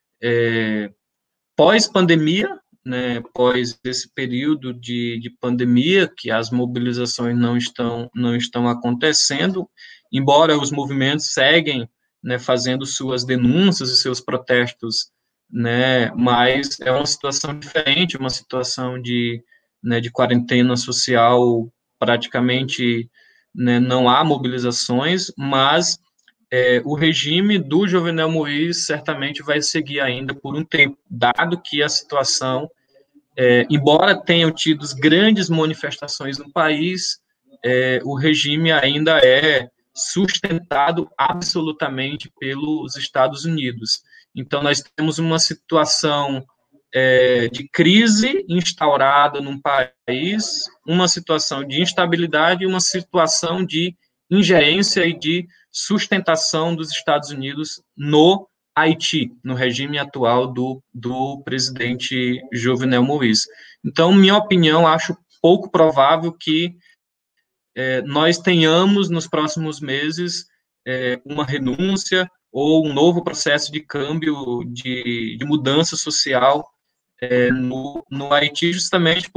Pós-pandemia, né, pós esse período de pandemia, que as mobilizações não estão acontecendo, embora os movimentos seguem, né, fazendo suas denúncias e seus protestos, né, mas é uma situação diferente, uma situação né, de quarentena social, praticamente, né, não há mobilizações, mas o regime do Jovenel Moïse certamente vai seguir ainda por um tempo, dado que a situação, embora tenham tido grandes manifestações no país, o regime ainda é sustentado absolutamente pelos Estados Unidos. Então, nós temos uma situação de crise instaurada num país, uma situação de instabilidade e uma situação de ingerência e de sustentação dos Estados Unidos no Haiti, no regime atual do presidente Jovenel Moïse. Então, minha opinião, acho pouco provável que nós tenhamos nos próximos meses uma renúncia ou um novo processo de câmbio, de mudança social no Haiti, justamente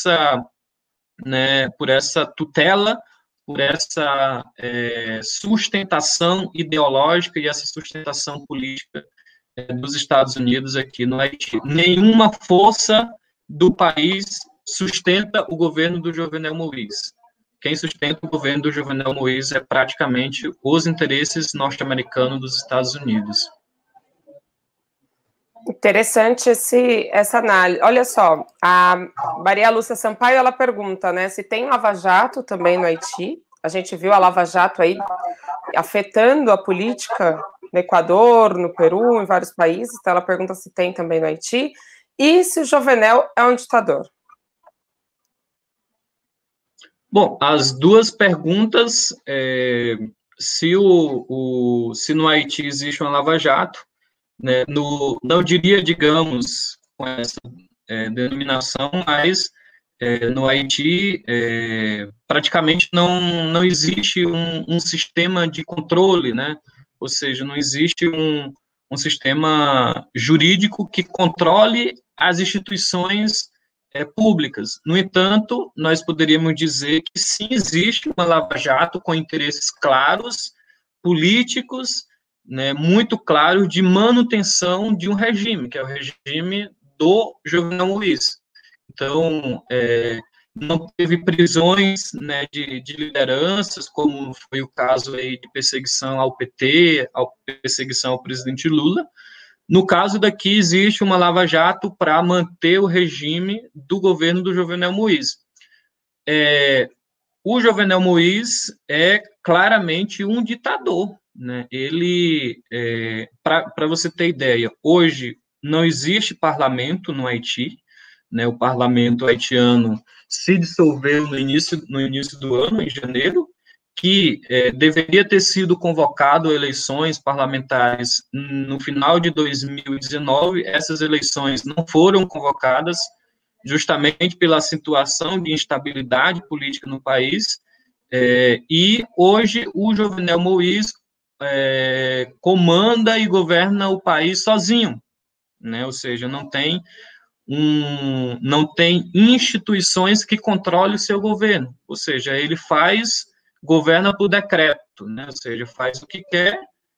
por essa tutela, por essa sustentação ideológica e essa sustentação política dos Estados Unidos aqui no Haiti. Nenhuma força do país sustenta o governo do Jovenel Moïse? Quem sustenta o governo do Jovenel Moïse é praticamente os interesses norte-americanos dos Estados Unidos. Interessante essa análise. Olha só, a Maria Lúcia Sampaio, ela pergunta, né, se tem Lava-Jato também no Haiti. A gente viu a Lava-Jato aí afetando a política no Equador, no Peru, em vários países. Então ela pergunta se tem também no Haiti. E se o Jovenel é um ditador? Bom, as duas perguntas, se no Haiti existe uma Lava-Jato, né, não diria, digamos, com essa denominação, mas no Haiti praticamente não existe um sistema de controle, né? Ou seja, não existe um sistema jurídico que controle as instituições públicas. No entanto, nós poderíamos dizer que sim, existe uma Lava-Jato com interesses claros, políticos, né, muito claros, de manutenção de um regime, que é o regime do Jovenel Moïse. Então, não teve prisões, né, de lideranças, como foi o caso aí de perseguição ao PT, perseguição ao presidente Lula. No caso daqui, existe uma lava-jato para manter o regime do governo do Jovenel Moïse. O Jovenel Moïse é claramente um ditador, né? Ele, para você ter ideia, hoje não existe parlamento no Haiti, né? O parlamento haitiano se dissolveu no início do ano, em janeiro, que deveria ter sido convocado eleições parlamentares no final de 2019, essas eleições não foram convocadas, justamente pela situação de instabilidade política no país, e hoje o Jovenel Moïse comanda e governa o país sozinho, né? Ou seja, não tem instituições que controlem o seu governo, ou seja, ele governa por decreto, né? Ou seja, faz o que quer.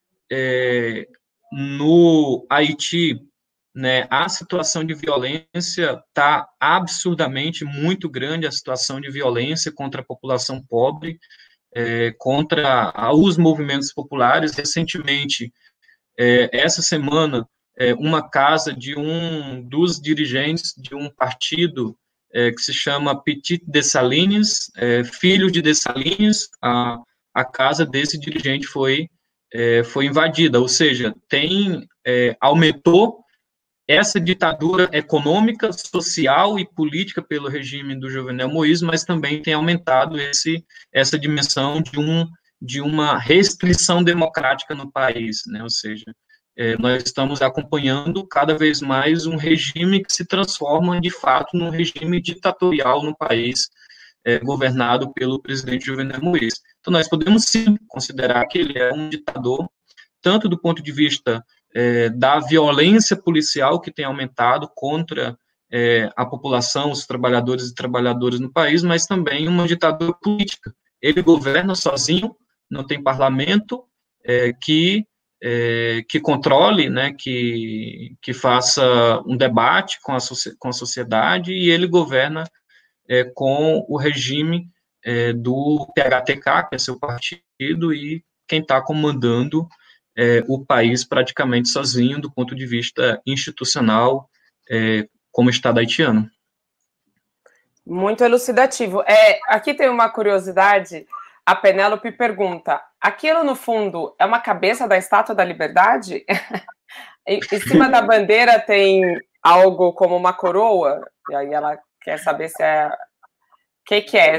No Haiti, né, a situação de violência está absurdamente muito grande, a situação de violência contra a população pobre, contra os movimentos populares. Recentemente, essa semana, uma casa de um dos dirigentes de um partido que se chama Petit Dessalines, filho de Dessalines, a casa desse dirigente foi invadida, ou seja, aumentou essa ditadura econômica, social e política pelo regime do Jovenel Moïse, mas também tem aumentado essa dimensão de uma restrição democrática no país, né? Ou seja, nós estamos acompanhando cada vez mais um regime que se transforma, de fato, num regime ditatorial no país, governado pelo presidente Jovenel Moïse. Então, nós podemos, sim, considerar que ele é um ditador, tanto do ponto de vista da violência policial que tem aumentado contra a população, os trabalhadores e trabalhadoras no país, mas também uma ditadura política. Ele governa sozinho, não tem parlamento que controle, né, que faça um debate com a sociedade, e ele governa com o regime do PHTK, que é seu partido, e quem está comandando o país praticamente sozinho do ponto de vista institucional, como Estado haitiano. Muito elucidativo. Aqui tem uma curiosidade. A Penélope pergunta: aquilo no fundo é uma cabeça da Estátua da Liberdade? Em cima da bandeira tem algo como uma coroa? E aí ela quer saber se é... O que é?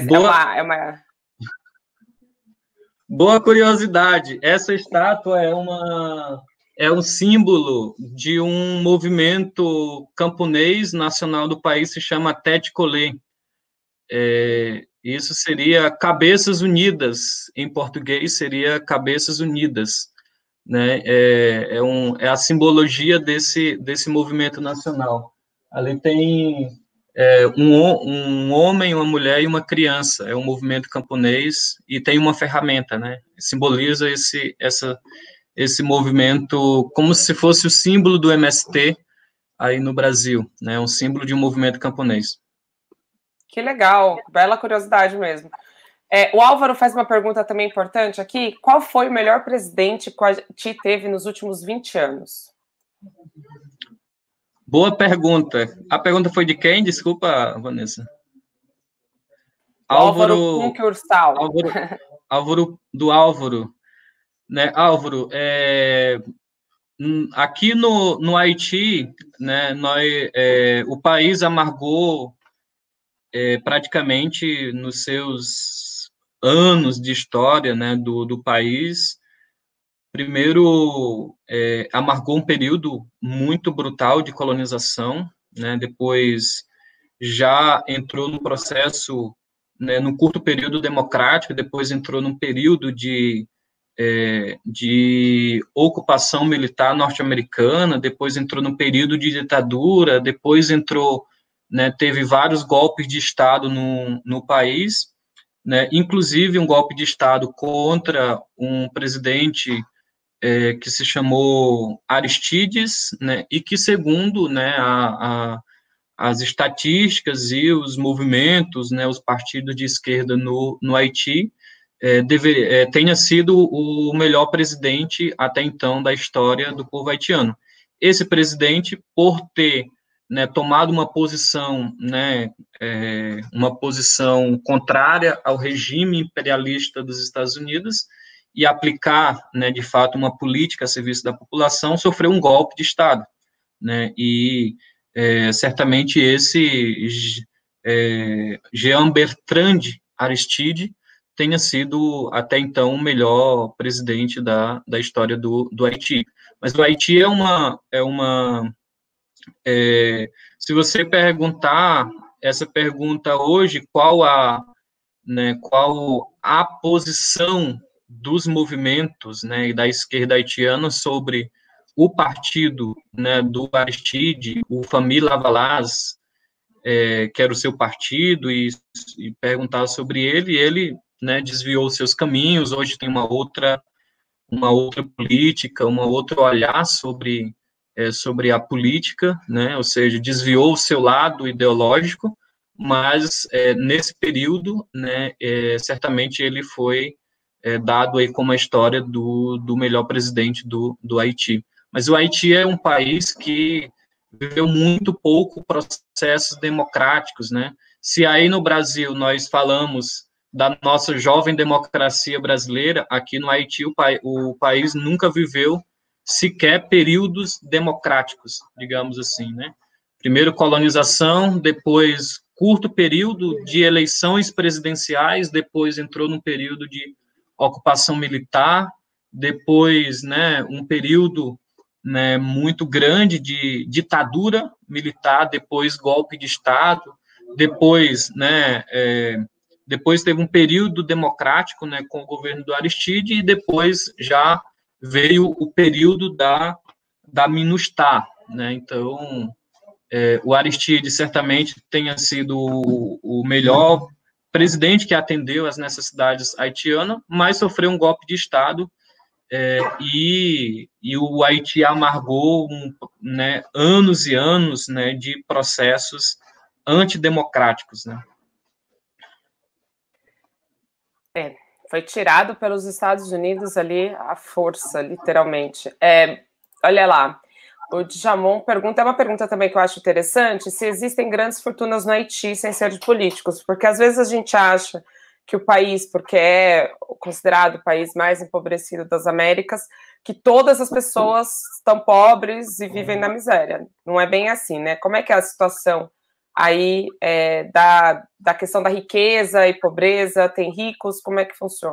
Boa curiosidade. Essa estátua é um símbolo de um movimento camponês nacional do país, se chama Tête Collée. Isso seria Cabeças Unidas, em português seria Cabeças Unidas, né? É a simbologia desse movimento nacional. Ali tem um homem, uma mulher e uma criança, é um movimento camponês, e tem uma ferramenta, né? Simboliza esse movimento como se fosse o símbolo do MST aí no Brasil, né? Um símbolo de um movimento camponês. Que legal, bela curiosidade mesmo. O Álvaro faz uma pergunta também importante aqui. Qual foi o melhor presidente que o Haiti teve nos últimos 20 anos? Boa pergunta. A pergunta foi de quem? Desculpa, Vanessa. Álvaro Concursal. Álvaro, né? Álvaro, aqui no Haiti, né, o país amargou praticamente nos seus anos de história, né, do país. Primeiro, amargou um período muito brutal de colonização, né, depois já entrou no processo, né, no curto período democrático, depois entrou num período de ocupação militar norte-americana, depois entrou no período de ditadura, depois entrou, né, teve vários golpes de Estado no país, né, inclusive um golpe de Estado contra um presidente que se chamou Aristides, né, e que, segundo, né, as estatísticas e os movimentos, né, os partidos de esquerda no Haiti, tenha sido o melhor presidente até então da história do povo haitiano. Esse presidente, por ter, né, tomado uma posição contrária ao regime imperialista dos Estados Unidos e aplicar, né, de fato, uma política a serviço da população, sofreu um golpe de Estado, né, e certamente esse Jean Bertrand Aristide tenha sido, até então, o melhor presidente da história do Haiti. Mas o Haiti se você perguntar essa pergunta hoje, qual a posição dos movimentos, né, e da esquerda haitiana sobre o partido, né, do Aristide, o Famille Lavalaz, que era o seu partido, e perguntar sobre ele, né, desviou seus caminhos, hoje tem uma outra política, um outro olhar sobre a política, né, ou seja, desviou o seu lado ideológico, mas nesse período, né, certamente ele foi dado aí como a história do melhor presidente do Haiti. Mas o Haiti é um país que viveu muito pouco processos democráticos, né? Se aí no Brasil nós falamos da nossa jovem democracia brasileira, aqui no Haiti o país nunca viveu sequer períodos democráticos, digamos assim, né? Primeiro colonização, depois curto período de eleições presidenciais, depois entrou num período de ocupação militar, depois, né, um período, né, muito grande de ditadura militar, depois golpe de Estado, depois, né, depois teve um período democrático, né, com o governo do Aristide, e depois já veio o período da MINUSTAH, né, então o Aristide certamente tenha sido o melhor presidente que atendeu às necessidades haitianas, mas sofreu um golpe de Estado e o Haiti amargou né, anos e anos, né, de processos antidemocráticos, né? Foi tirado pelos Estados Unidos ali à força, literalmente. Olha lá, o Djamon pergunta, é uma pergunta também que eu acho interessante, se existem grandes fortunas no Haiti sem ser de políticos, porque às vezes a gente acha que o país, porque é considerado o país mais empobrecido das Américas, que todas as pessoas estão pobres e vivem na miséria. Não é bem assim, né? Como é que é a situação aí da questão da riqueza e pobreza? Tem ricos? Como é que funciona?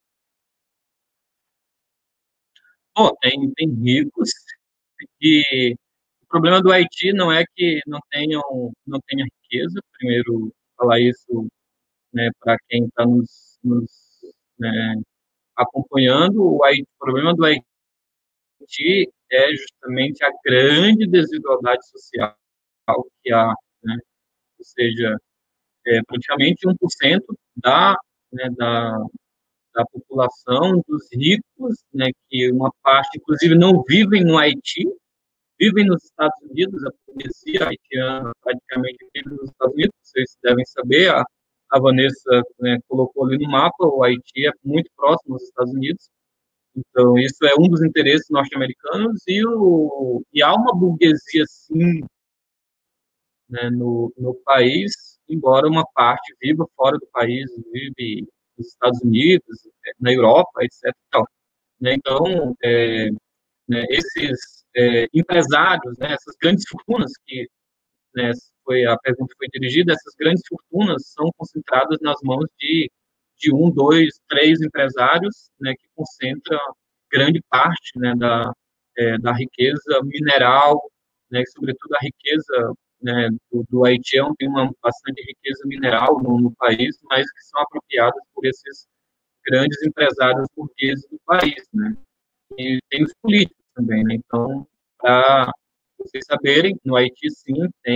Tem ricos, e o problema do Haiti não é que não tenha riqueza, primeiro falar isso, né, para quem está né, acompanhando. O problema do Haiti é justamente a grande desigualdade social que há, né, ou seja, praticamente 1% né, da população, dos ricos, né, que uma parte, inclusive, não vivem no Haiti, vivem nos Estados Unidos, a burguesia haitiana praticamente vive nos Estados Unidos, vocês devem saber, a Vanessa, né, colocou ali no mapa, o Haiti é muito próximo aos Estados Unidos, então isso é um dos interesses norte-americanos, e há uma burguesia, sim, né, no país, embora uma parte viva fora do país, vive nos Estados Unidos, na Europa, etc. Então, né, esses empresários, né, essas grandes fortunas que, né, a pergunta foi dirigida, essas grandes fortunas são concentradas nas mãos de um, dois, três empresários, né, que concentram grande parte, né, da riqueza mineral, né, sobretudo a riqueza, né, do Haiti tem uma bastante riqueza mineral no país, mas que são apropriadas por esses grandes empresários burgueses do país, né? E tem os políticos também, né? Então, para vocês saberem, no Haiti, sim,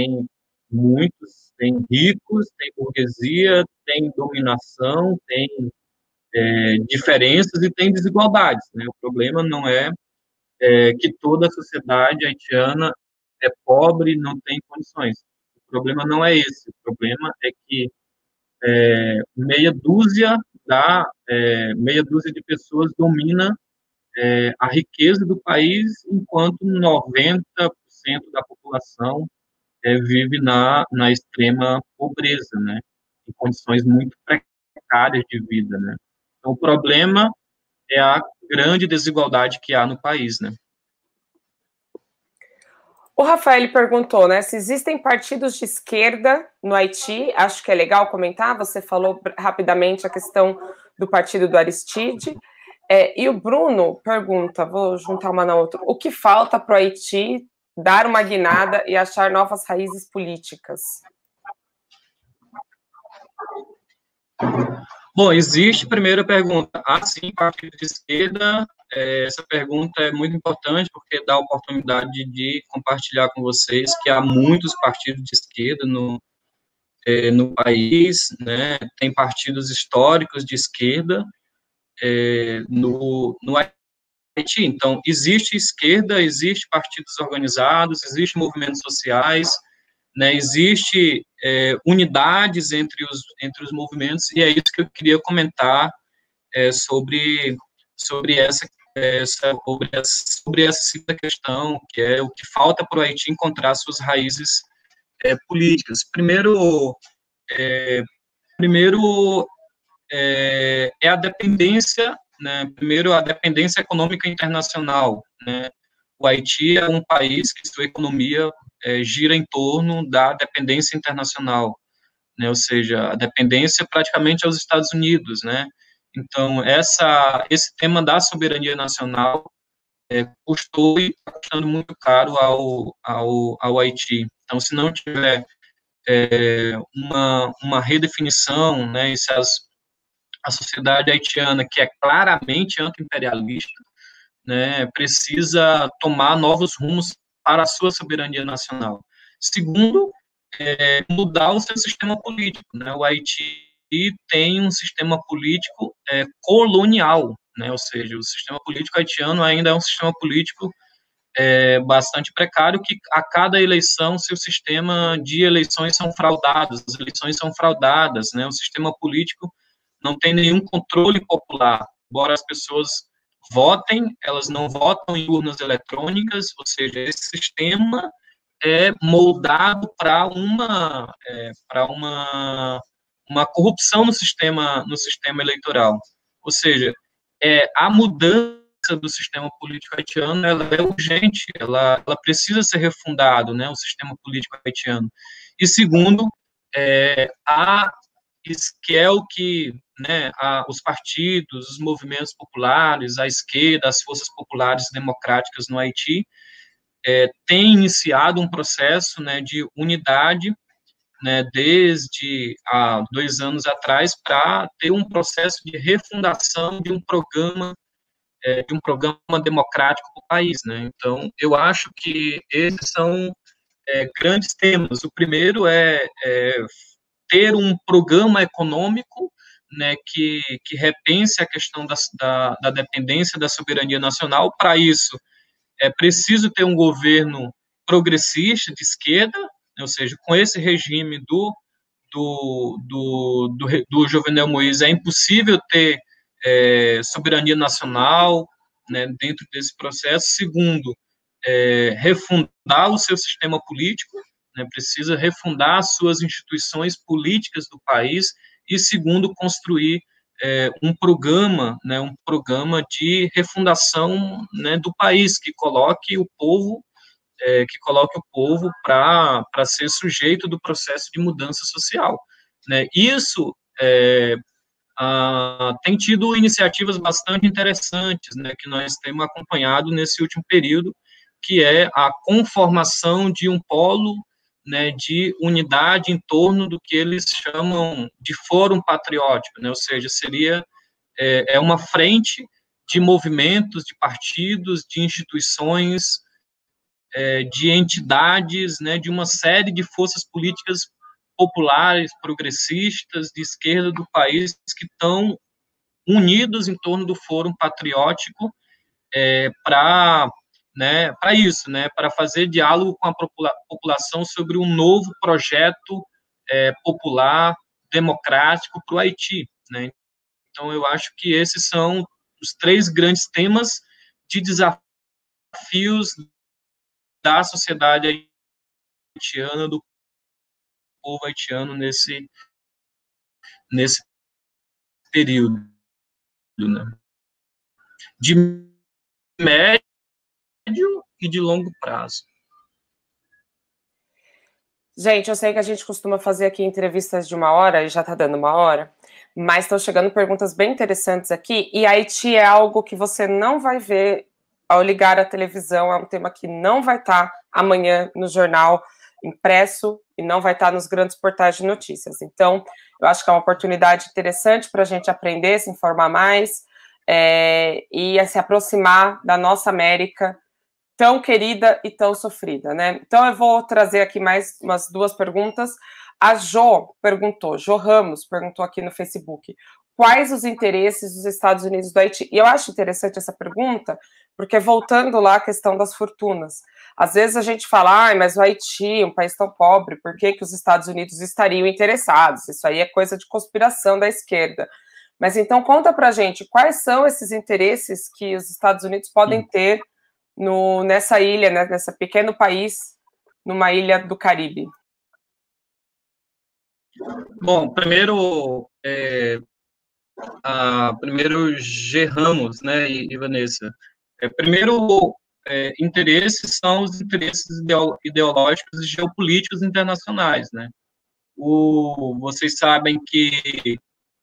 tem ricos, tem burguesia, tem dominação, tem diferenças e tem desigualdades, né? O problema não é que toda a sociedade haitiana é pobre e não tem condições. O problema não é esse. O problema é que meia dúzia de pessoas domina a riqueza do país, enquanto 90% da população vive na extrema pobreza, né? Em condições muito precárias de vida, né? Então, o problema é a grande desigualdade que há no país, né? O Rafael perguntou, né, se existem partidos de esquerda no Haiti. Acho que é legal comentar. Você falou rapidamente a questão do partido do Aristide. E o Bruno pergunta, vou juntar uma na outra, o que falta para o Haiti dar uma guinada e achar novas raízes políticas? Bom, existe, primeira pergunta, sim, partido de esquerda. Essa pergunta é muito importante porque dá a oportunidade de compartilhar com vocês que há muitos partidos de esquerda no país, né? Tem partidos históricos de esquerda no Haiti. Então, existe esquerda, existe partidos organizados, existe movimentos sociais, né? Existe unidades entre os movimentos, e é isso que eu queria comentar sobre essa segunda questão, que é o que falta para o Haiti encontrar suas raízes políticas. Primeiro é a dependência, né? Primeiro, a dependência econômica internacional, né? O Haiti é um país que sua economia gira em torno da dependência internacional, né? Ou seja, a dependência praticamente aos Estados Unidos, né? Então, esse tema da soberania nacional custou e está custando muito caro ao Haiti. Então, se não tiver uma redefinição, né, e se a sociedade haitiana, que é claramente anti-imperialista, né, precisa tomar novos rumos para a sua soberania nacional. Segundo, mudar o seu sistema político, né? O Haiti tem um sistema político colonial, né? Ou seja, o sistema político haitiano ainda é um sistema político bastante precário, que a cada eleição seu sistema de eleições são fraudados, as eleições são fraudadas, né? O sistema político não tem nenhum controle popular, embora as pessoas votem, elas não votam em urnas eletrônicas, ou seja, esse sistema é moldado para uma corrupção no sistema eleitoral. Ou seja, a mudança do sistema político haitiano ela é urgente, ela precisa ser refundado, né, o sistema político haitiano. E segundo, que é o que, né, os partidos, os movimentos populares, a esquerda, as forças populares democráticas no Haiti tem iniciado um processo, né, de unidade, né, desde há 2 anos atrás, para ter um processo de refundação de um programa democrático do país, né? Então, eu acho que esses são grandes temas. O primeiro é ter um programa econômico, né, que repense a questão da dependência da soberania nacional. Para isso, é preciso ter um governo progressista, de esquerda, ou seja, com esse regime do Jovenel Moïse, é impossível ter soberania nacional, né, dentro desse processo. Segundo, refundar o seu sistema político, né, precisa refundar as suas instituições políticas do país, e segundo, construir um programa, né, de refundação, né, do país, que coloque o povo para ser sujeito do processo de mudança social, né? Isso tem tido iniciativas bastante interessantes, né, que nós temos acompanhado nesse último período, que é a conformação de um polo, né, de unidade em torno do que eles chamam de Fórum Patriótico, né, ou seja, seria uma frente de movimentos, de partidos, de instituições, de entidades, né, de uma série de forças políticas populares, progressistas, de esquerda do país, que estão unidos em torno do Fórum Patriótico, para isso, né, para fazer diálogo com a população sobre um novo projeto popular, democrático para o Haiti, né? Então, eu acho que esses são os 3 grandes temas de desafios da sociedade haitiana, do povo haitiano nesse período, né? De médio e de longo prazo. Gente, eu sei que a gente costuma fazer aqui entrevistas de 1 hora, e já está dando 1 hora, mas estão chegando perguntas bem interessantes aqui, e Haiti é algo que você não vai ver ao ligar a televisão, é um tema que não vai estar amanhã no jornal impresso e não vai estar nos grandes portais de notícias. Então, eu acho que é uma oportunidade interessante para a gente aprender, se informar mais, e se aproximar da nossa América tão querida e tão sofrida, né? Então, eu vou trazer aqui mais umas 2 perguntas. A Jo Ramos perguntou aqui no Facebook, quais os interesses dos Estados Unidos do Haiti? E eu acho interessante essa pergunta, porque voltando lá à questão das fortunas, às vezes a gente fala, mas o Haiti, um país tão pobre, por que os Estados Unidos estariam interessados? Isso aí é coisa de conspiração da esquerda. Mas então conta pra gente, quais são esses interesses que os Estados Unidos podem ter nessa ilha, né, nesse pequeno país, numa ilha do Caribe? Bom, primeiro G. Ramos, né, e Vanessa. Interesses são os interesses ideológicos e geopolíticos internacionais, né? Vocês sabem que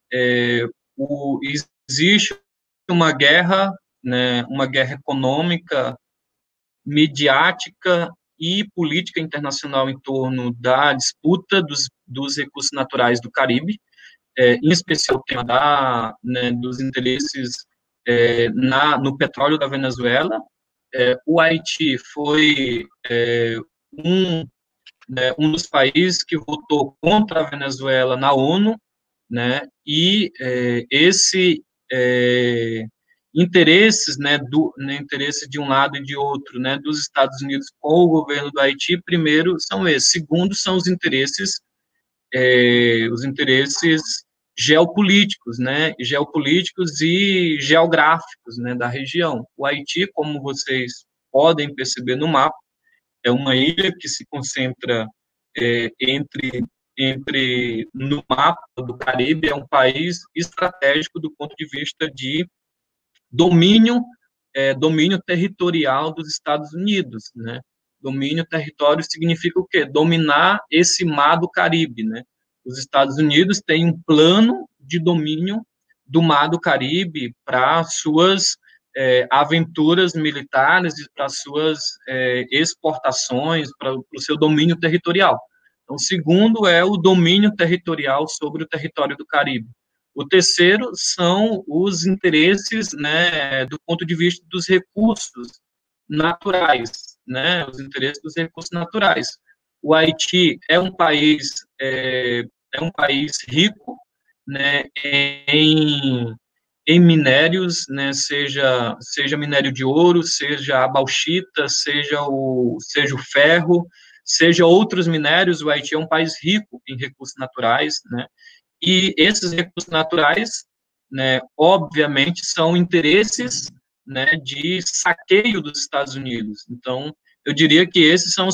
existe uma guerra, né, uma guerra econômica, midiática e política internacional em torno da disputa dos recursos naturais do Caribe, em especial o tema dos interesses no petróleo da Venezuela. O Haiti foi um dos países que votou contra a Venezuela na ONU, né, e esse interesses, interesse de um lado e de outro, né, dos Estados Unidos com o governo do Haiti, primeiro são esses, segundo são os interesses geopolíticos, né, e geográficos, né, da região. O Haiti, como vocês podem perceber no mapa, é uma ilha que se concentra no mapa do Caribe, é um país estratégico do ponto de vista de domínio territorial dos Estados Unidos, né? Domínio território significa o quê? Dominar esse mar do Caribe, né? Os Estados Unidos têm um plano de domínio do mar do Caribe para suas aventuras militares e para suas exportações, para o seu domínio territorial. Então, o segundo é o domínio territorial sobre o território do Caribe. O terceiro são os interesses, né, do ponto de vista dos recursos naturais, né, os interesses dos recursos naturais. O Haiti é um país rico, né, em minérios, né, seja minério de ouro, seja a bauxita, seja o ferro, seja outros minérios. O Haiti é um país rico em recursos naturais, né, e esses recursos naturais, né, obviamente, são interesses, né, de saqueio dos Estados Unidos. Então, eu diria que esses são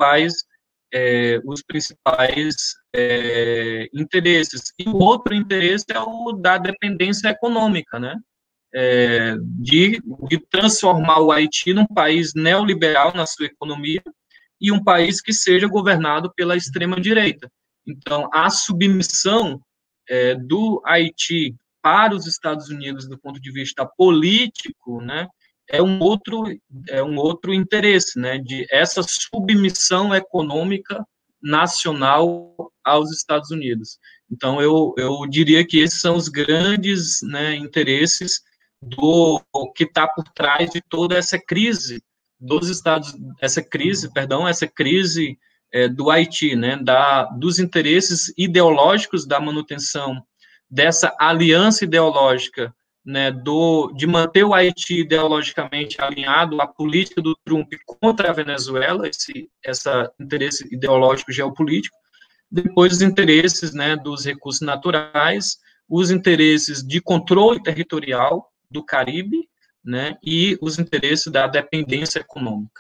os principais interesses. E o outro interesse é o da dependência econômica, né? De transformar o Haiti num país neoliberal na sua economia e um país que seja governado pela extrema-direita. Então, a submissão do Haiti para os Estados Unidos do ponto de vista político, né, é um outro interesse, né, de essa submissão econômica nacional aos Estados Unidos. Então, eu diria que esses são os grandes, né, interesses do que está por trás de toda essa crise dos Estados, essa crise do Haiti, né, dos interesses ideológicos da manutenção dessa aliança ideológica, né, de manter o Haiti ideologicamente alinhado à política do Trump contra a Venezuela, esse interesse ideológico geopolítico, depois os interesses, né, dos recursos naturais, os interesses de controle territorial do Caribe, né, e os interesses da dependência econômica.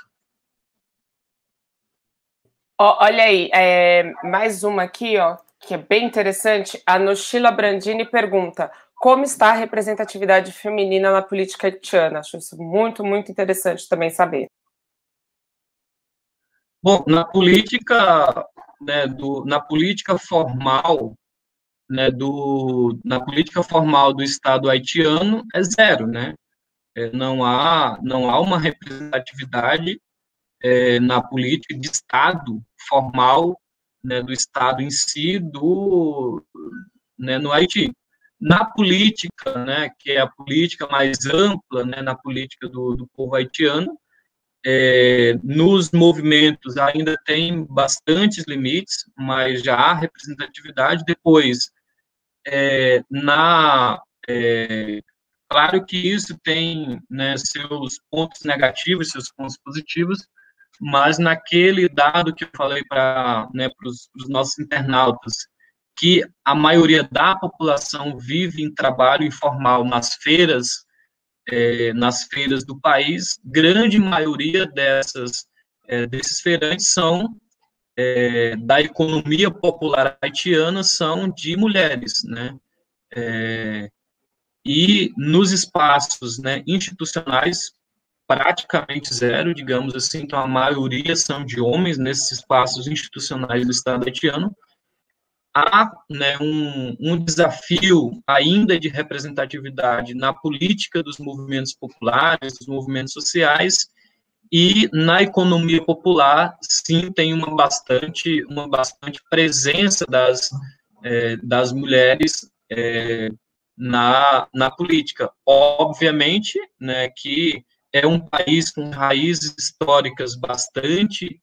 Olha aí, mais uma aqui, ó, que é bem interessante. A Noshila Brandini pergunta: como está a representatividade feminina na política haitiana? Acho isso muito, muito interessante também saber. Bom, na política, né, na política formal, né, na política formal do Estado haitiano é zero, né? Não há uma representatividade na política de Estado formal, né, do Estado em si, né, no Haiti. Na política, né, que é a política mais ampla, né, na política do povo haitiano, nos movimentos ainda tem bastantes limites, mas já há representatividade. Depois, claro que isso tem, né, seus pontos negativos, seus pontos positivos, mas naquele dado que eu falei para, né, os nossos internautas, que a maioria da população vive em trabalho informal nas feiras do país, grande maioria desses feirantes são da economia popular haitiana, são de mulheres, né? E nos espaços, né, institucionais, praticamente zero, digamos assim, então a maioria são de homens nesses espaços institucionais do Estado haitiano. Há, né, um desafio ainda de representatividade na política dos movimentos populares, dos movimentos sociais, e na economia popular, sim, tem uma bastante presença das mulheres na política. Obviamente, né, que é um país com raízes históricas bastante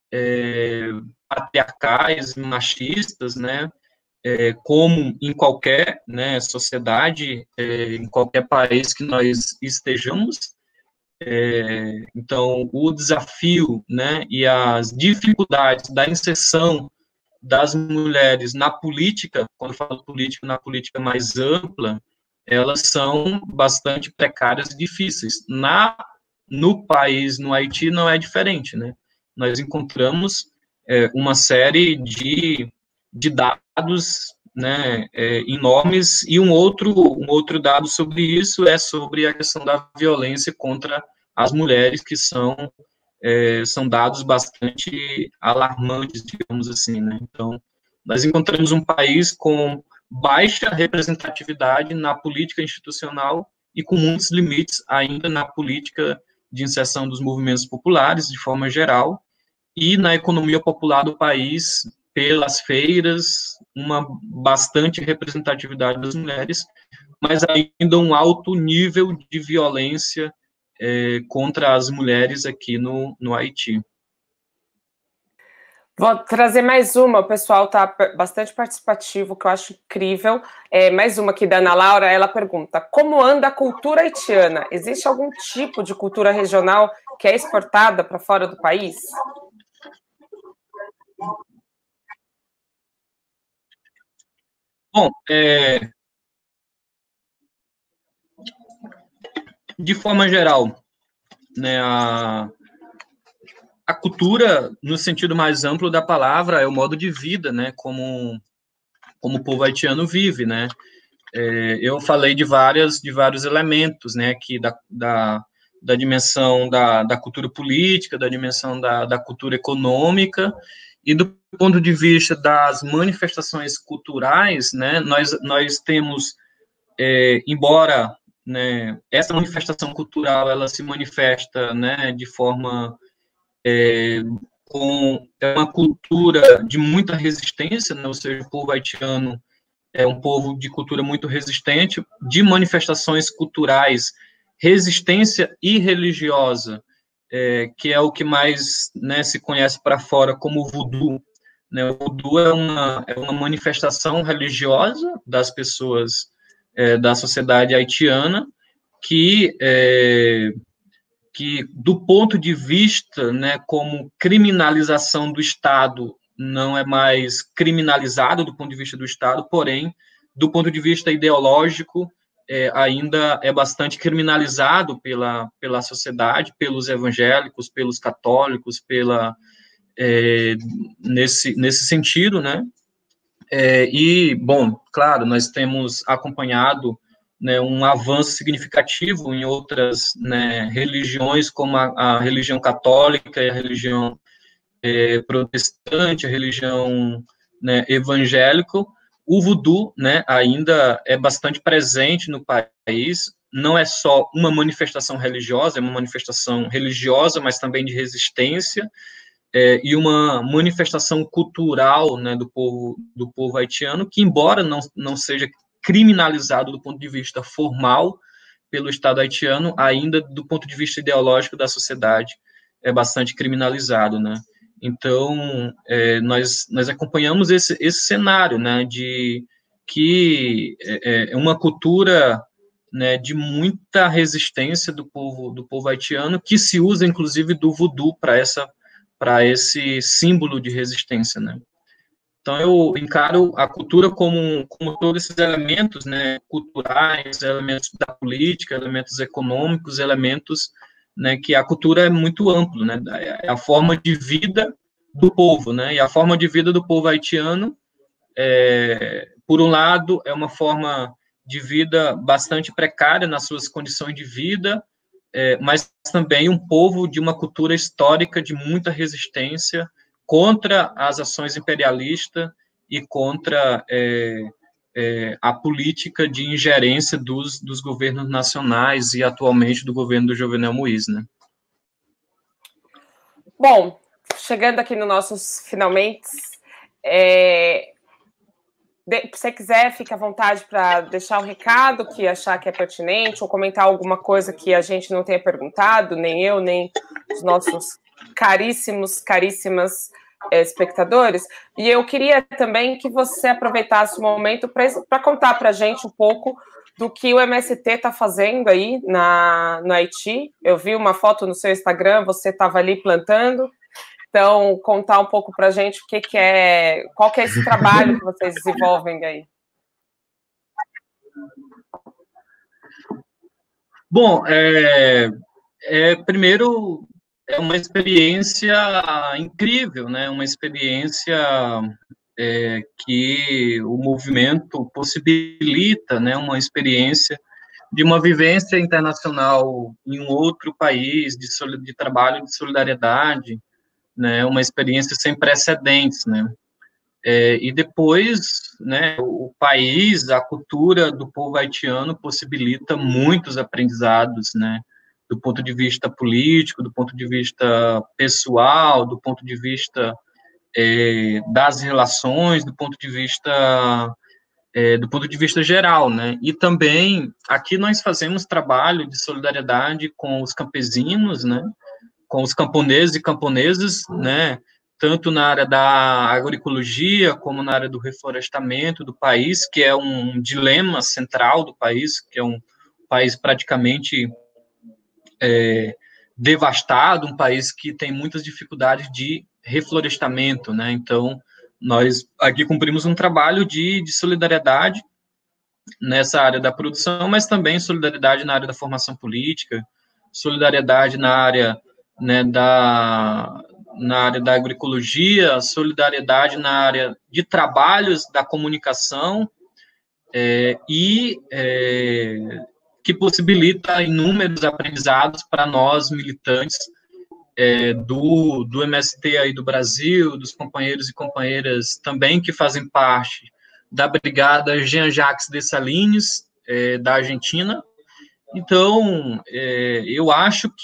patriarcais, machistas, né, como em qualquer, né, sociedade, em qualquer país que nós estejamos. Então, o desafio, né, e as dificuldades da inserção das mulheres na política, quando eu falo política, na política mais ampla, elas são bastante precárias e difíceis. No país, no Haiti, não é diferente, né? Nós encontramos uma série de dados, né, enormes, e um outro dado sobre isso é sobre a questão da violência contra as mulheres, que são dados bastante alarmantes, digamos assim, né? Então, nós encontramos um país com baixa representatividade na política institucional e com muitos limites ainda na política de inserção dos movimentos populares, de forma geral, e na economia popular do país, pelas feiras, uma bastante representatividade das mulheres, mas ainda um alto nível de violência contra as mulheres aqui no Haiti. Vou trazer mais uma, o pessoal está bastante participativo, que eu acho incrível. Mais uma aqui da Ana Laura, ela pergunta: como anda a cultura haitiana? Existe algum tipo de cultura regional que é exportada para fora do país? Bom, de forma geral, né, a cultura, no sentido mais amplo da palavra, é o modo de vida, né, como o povo haitiano vive, né. Eu falei de vários elementos, né, aqui da dimensão da cultura política, da dimensão da cultura econômica, e do ponto de vista das manifestações culturais, né, nós temos, embora, né, essa manifestação cultural, ela se manifesta, né, de forma, com uma cultura de muita resistência, né, ou seja, o povo haitiano é um povo de cultura muito resistente, de manifestações culturais, resistência e religiosa, que é o que mais, né, se conhece para fora como voodoo. Né? O voodoo é uma manifestação religiosa das pessoas, da sociedade haitiana, que, que do ponto de vista, né, como criminalização do Estado, não é mais criminalizado do ponto de vista do Estado, porém, do ponto de vista ideológico, ainda é bastante criminalizado pela sociedade, pelos evangélicos, pelos católicos, nesse sentido, né? E, bom, claro, nós temos acompanhado, né, um avanço significativo em outras, né, religiões, como a religião católica e a religião protestante, a religião, né, evangélica. O voodoo, né, ainda é bastante presente no país, não é só uma manifestação religiosa, é uma manifestação religiosa, mas também de resistência, e uma manifestação cultural, né, do povo haitiano, que, embora não seja criminalizado do ponto de vista formal pelo Estado haitiano, ainda do ponto de vista ideológico da sociedade é bastante criminalizado, né? Então, nós acompanhamos esse cenário, né, de que é uma cultura, né, de muita resistência do povo haitiano, que se usa, inclusive, do voodoo para esse símbolo de resistência, né? Então, eu encaro a cultura como todos esses elementos, né, culturais, elementos da política, elementos econômicos, elementos, né, que a cultura é muito amplo, né, é a forma de vida do povo, né, e a forma de vida do povo haitiano, por um lado, é uma forma de vida bastante precária nas suas condições de vida, mas também um povo de uma cultura histórica de muita resistência contra as ações imperialistas e contra a política de ingerência dos governos nacionais e, atualmente, do governo do Jovenel Moïse, né? Bom, chegando aqui nos nossos finalmente, se você quiser, fique à vontade para deixar um recado que achar que é pertinente ou comentar alguma coisa que a gente não tenha perguntado, nem eu, nem os nossos caríssimas espectadores. E eu queria também que você aproveitasse o momento para contar para a gente um pouco do que o MST está fazendo aí no Haiti. Eu vi uma foto no seu Instagram, você estava ali plantando. Então, contar um pouco para a gente qual que é esse trabalho que vocês desenvolvem aí. Bom, primeiro, é uma experiência incrível, né? Uma experiência que o movimento possibilita, né? Uma experiência de uma vivência internacional em um outro país, de trabalho de solidariedade, né? Uma experiência sem precedentes, né? E depois, né, o país, a cultura do povo haitiano possibilita muitos aprendizados, né, do ponto de vista político, do ponto de vista pessoal, do ponto de vista das relações, do ponto de vista geral, né? E também aqui nós fazemos trabalho de solidariedade com os campesinos, né? Com os camponeses e camponesas, né? tanto na área da agroecologia, como na área do reflorestamento do país, que é um dilema central do país, que é um país praticamente devastado, um país que tem muitas dificuldades de reflorestamento, né? Então, nós aqui cumprimos um trabalho de solidariedade nessa área da produção, mas também solidariedade na área da formação política, solidariedade na área, né, na área da agroecologia, solidariedade na área de trabalhos da comunicação, que possibilita inúmeros aprendizados para nós, militantes do MST aí do Brasil, dos companheiros e companheiras também que fazem parte da Brigada Jean-Jacques Dessalines, da Argentina. Então, eu acho,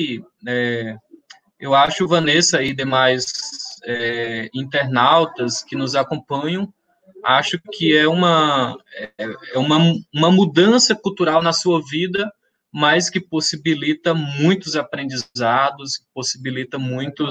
Vanessa, e demais internautas que nos acompanham, acho que é uma mudança cultural na sua vida, mas que possibilita muitos aprendizados, possibilita muito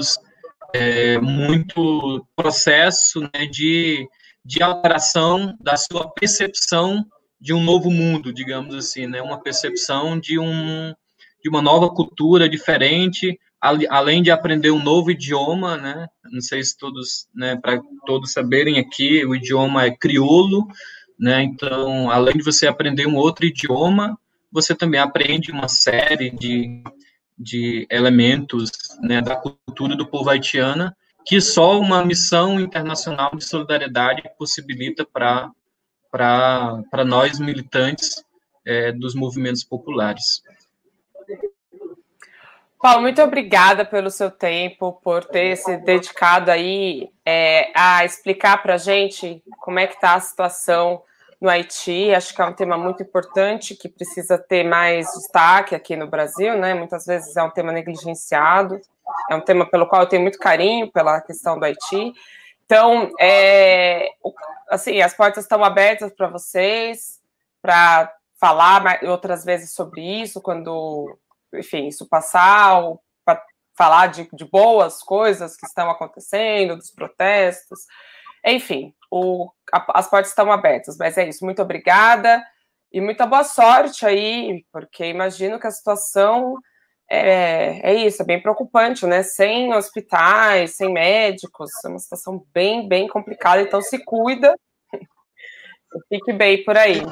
processo, né, de alteração da sua percepção de um novo mundo, digamos assim, né, uma percepção de uma nova cultura diferente, além de aprender um novo idioma, né, não sei se todos, né, para todos saberem aqui, o idioma é crioulo, né, então, além de você aprender um outro idioma, você também aprende uma série de elementos, né, da cultura do povo haitiano, que só uma missão internacional de solidariedade possibilita para nós militantes dos movimentos populares. Paulo, muito obrigada pelo seu tempo, por ter se dedicado aí a explicar para a gente como é que está a situação no Haiti. Acho que é um tema muito importante, que precisa ter mais destaque aqui no Brasil, né? Muitas vezes é um tema negligenciado, é um tema pelo qual eu tenho muito carinho, pela questão do Haiti. Então, assim, as portas estão abertas para vocês, para falar outras vezes sobre isso, quando, enfim, isso passar, ou para falar de boas coisas que estão acontecendo, dos protestos. Enfim, as portas estão abertas, mas é isso. Muito obrigada e muita boa sorte aí, porque imagino que a situação é bem preocupante, né? Sem hospitais, sem médicos, é uma situação bem, bem complicada, então se cuida e fique bem por aí.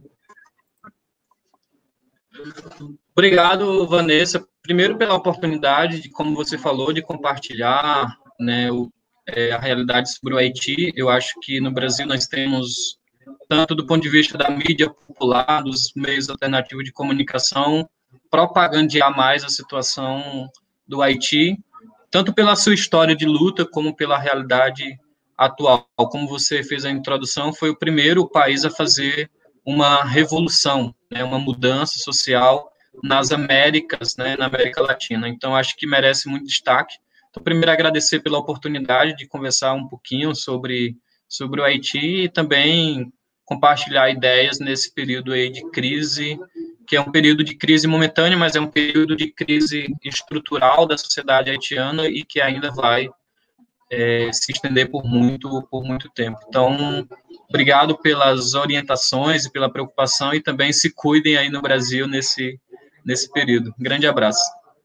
Obrigado, Vanessa, primeiro pela oportunidade de, como você falou, de compartilhar, né, a realidade sobre o Haiti. Eu acho que no Brasil nós temos, tanto do ponto de vista da mídia popular, dos meios alternativos de comunicação, propagandear mais a situação do Haiti, tanto pela sua história de luta, como pela realidade atual. Como você fez a introdução, foi o primeiro país a fazer uma revolução, né, uma mudança social nas Américas, né, na América Latina. Então, acho que merece muito destaque. Então, primeiro, agradecer pela oportunidade de conversar um pouquinho sobre o Haiti e também compartilhar ideias nesse período aí de crise, que é um período de crise momentânea, mas é um período de crise estrutural da sociedade haitiana e que ainda vai se estender por muito tempo. Então, obrigado pelas orientações e pela preocupação e também se cuidem aí no Brasil nesse período. Um grande abraço.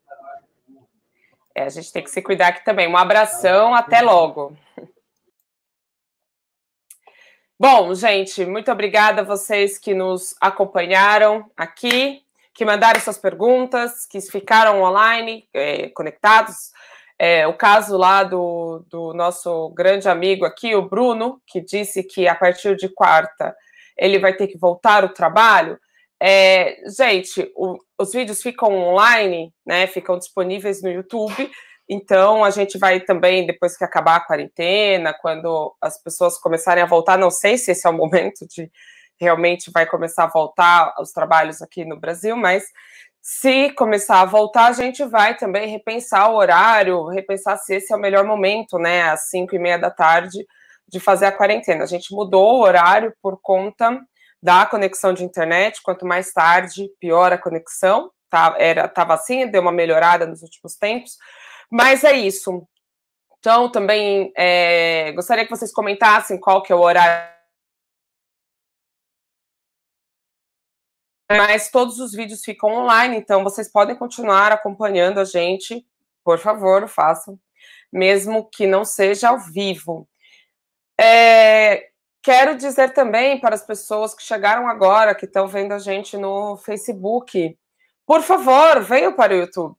A gente tem que se cuidar aqui também. Um abração, até logo. Bom, gente, muito obrigada a vocês que nos acompanharam aqui, que mandaram suas perguntas, que ficaram online, conectados. O caso lá do nosso grande amigo aqui, o Bruno, que disse que a partir de quarta ele vai ter que voltar ao trabalho. Gente, os vídeos ficam online, né? Ficam disponíveis no YouTube. Então, a gente vai também, depois que acabar a quarentena, quando as pessoas começarem a voltar, não sei se esse é o momento de realmente vai começar a voltar os trabalhos aqui no Brasil, mas se começar a voltar, a gente vai também repensar o horário, repensar se esse é o melhor momento, né, às 5:30 da tarde, de fazer a quarentena. A gente mudou o horário por conta da conexão de internet, quanto mais tarde, pior a conexão, tá? Estava assim, deu uma melhorada nos últimos tempos, mas é isso. Então, também gostaria que vocês comentassem qual que é o horário. Mas todos os vídeos ficam online, então vocês podem continuar acompanhando a gente. Por favor, façam, mesmo que não seja ao vivo. Quero dizer também para as pessoas que chegaram agora, que estão vendo a gente no Facebook, por favor, venham para o YouTube.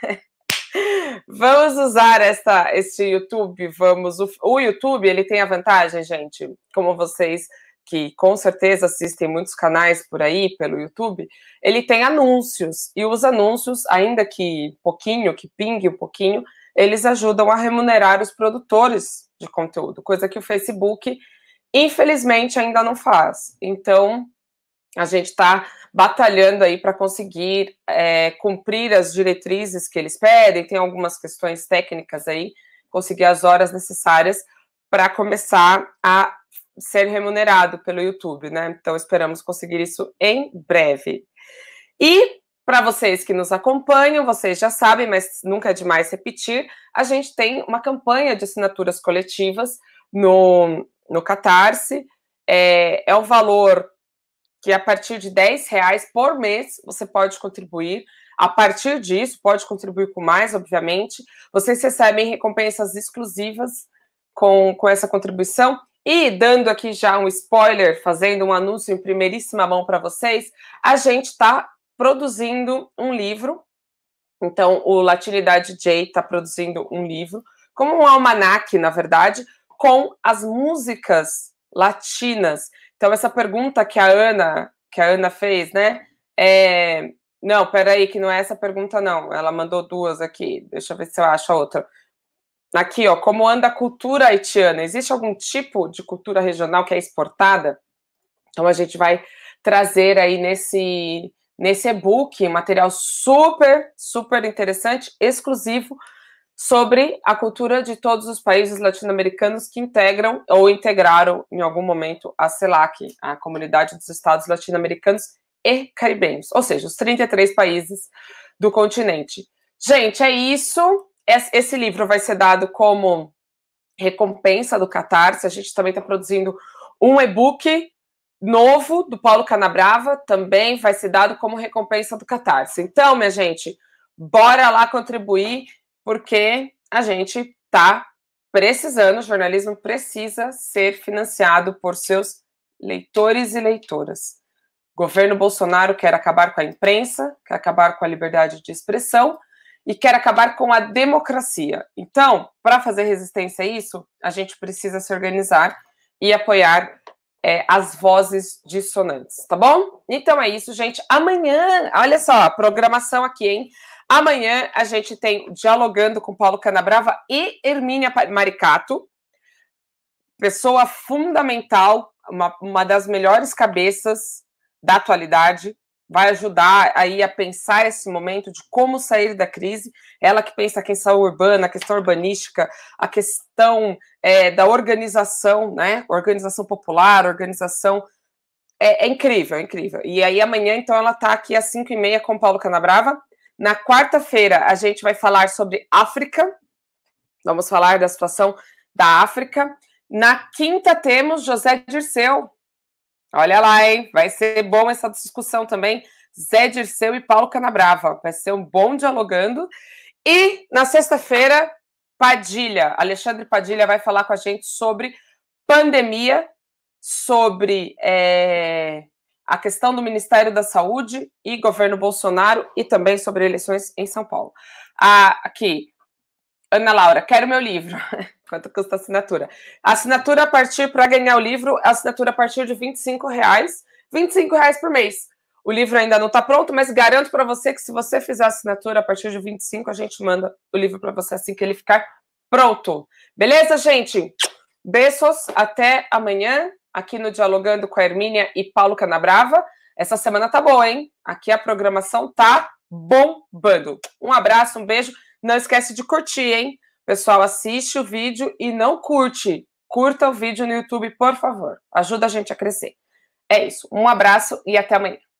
Vamos usar este YouTube, o YouTube, ele tem a vantagem, gente, como vocês que com certeza assistem muitos canais por aí, pelo YouTube, ele tem anúncios, e os anúncios, ainda que pingue um pouquinho, eles ajudam a remunerar os produtores de conteúdo, coisa que o Facebook, infelizmente, ainda não faz. Então, a gente está batalhando aí para conseguir cumprir as diretrizes que eles pedem, tem algumas questões técnicas aí, conseguir as horas necessárias para começar a ser remunerado pelo YouTube, né? Então, esperamos conseguir isso em breve. E, para vocês que nos acompanham, vocês já sabem, mas nunca é demais repetir, a gente tem uma campanha de assinaturas coletivas no Catarse, é um valor que a partir de R$10 por mês você pode contribuir. A partir disso, pode contribuir com mais, obviamente. Vocês recebem recompensas exclusivas com essa contribuição. E, dando aqui já um spoiler, fazendo um anúncio em primeiríssima mão para vocês, a gente está produzindo um livro. Então, o Latinidade J está produzindo um livro, como um almanaque, na verdade, com as músicas latinas. Então, essa pergunta que a Ana fez, né? Não, peraí, que não é essa pergunta, não. Ela mandou duas aqui. Deixa eu ver se eu acho a outra. Aqui, ó, como anda a cultura haitiana? Existe algum tipo de cultura regional que é exportada? Então, a gente vai trazer aí nesse e-book um material super, super interessante, exclusivo, sobre a cultura de todos os países latino-americanos que integram ou integraram em algum momento a CELAC, a Comunidade dos Estados Latino-Americanos e Caribenhos, ou seja, os 33 países do continente. Gente, é isso. Esse livro vai ser dado como recompensa do Catarse. A gente também está produzindo um e-book novo do Paulo Canabrava, também vai ser dado como recompensa do Catarse. Então, minha gente, bora lá contribuir, porque a gente está precisando, o jornalismo precisa ser financiado por seus leitores e leitoras. O governo Bolsonaro quer acabar com a imprensa, quer acabar com a liberdade de expressão e quer acabar com a democracia. Então, para fazer resistência a isso, a gente precisa se organizar e apoiar as vozes dissonantes, tá bom? Então é isso, gente. Amanhã, olha só, a programação aqui, hein? Amanhã a gente tem Dialogando com Paulo Canabrava e Hermínia Maricato, pessoa fundamental, uma das melhores cabeças da atualidade, vai ajudar aí a pensar esse momento de como sair da crise. Ela que pensa a questão urbana, a questão urbanística, a questão da organização, né? Organização popular, organização... É incrível, é incrível. E aí amanhã, então, ela está aqui às 5h30 com Paulo Canabrava. Na quarta-feira, a gente vai falar sobre África. Vamos falar da situação da África. Na quinta, temos José Dirceu. Olha lá, hein? Vai ser bom essa discussão também. Zé Dirceu e Paulo Canabrava. Vai ser um bom dialogando. E na sexta-feira, Padilha. Alexandre Padilha vai falar com a gente sobre pandemia, sobre a questão do Ministério da Saúde e governo Bolsonaro e também sobre eleições em São Paulo. Aqui, Ana Laura, quero meu livro. Quanto custa a assinatura? A assinatura para ganhar o livro, a assinatura a partir de R$25. R$25 por mês. O livro ainda não está pronto, mas garanto para você que se você fizer a assinatura a partir de 25, a gente manda o livro para você assim que ele ficar pronto. Beleza, gente? Beijos, até amanhã, aqui no Dialogando com a Hermínia e Paulo Canabrava. Essa semana tá boa, hein? Aqui a programação tá bombando. Um abraço, um beijo. Não esquece de curtir, hein? Pessoal, assiste o vídeo e não curte. Curta o vídeo no YouTube, por favor. Ajuda a gente a crescer. É isso. Um abraço e até amanhã.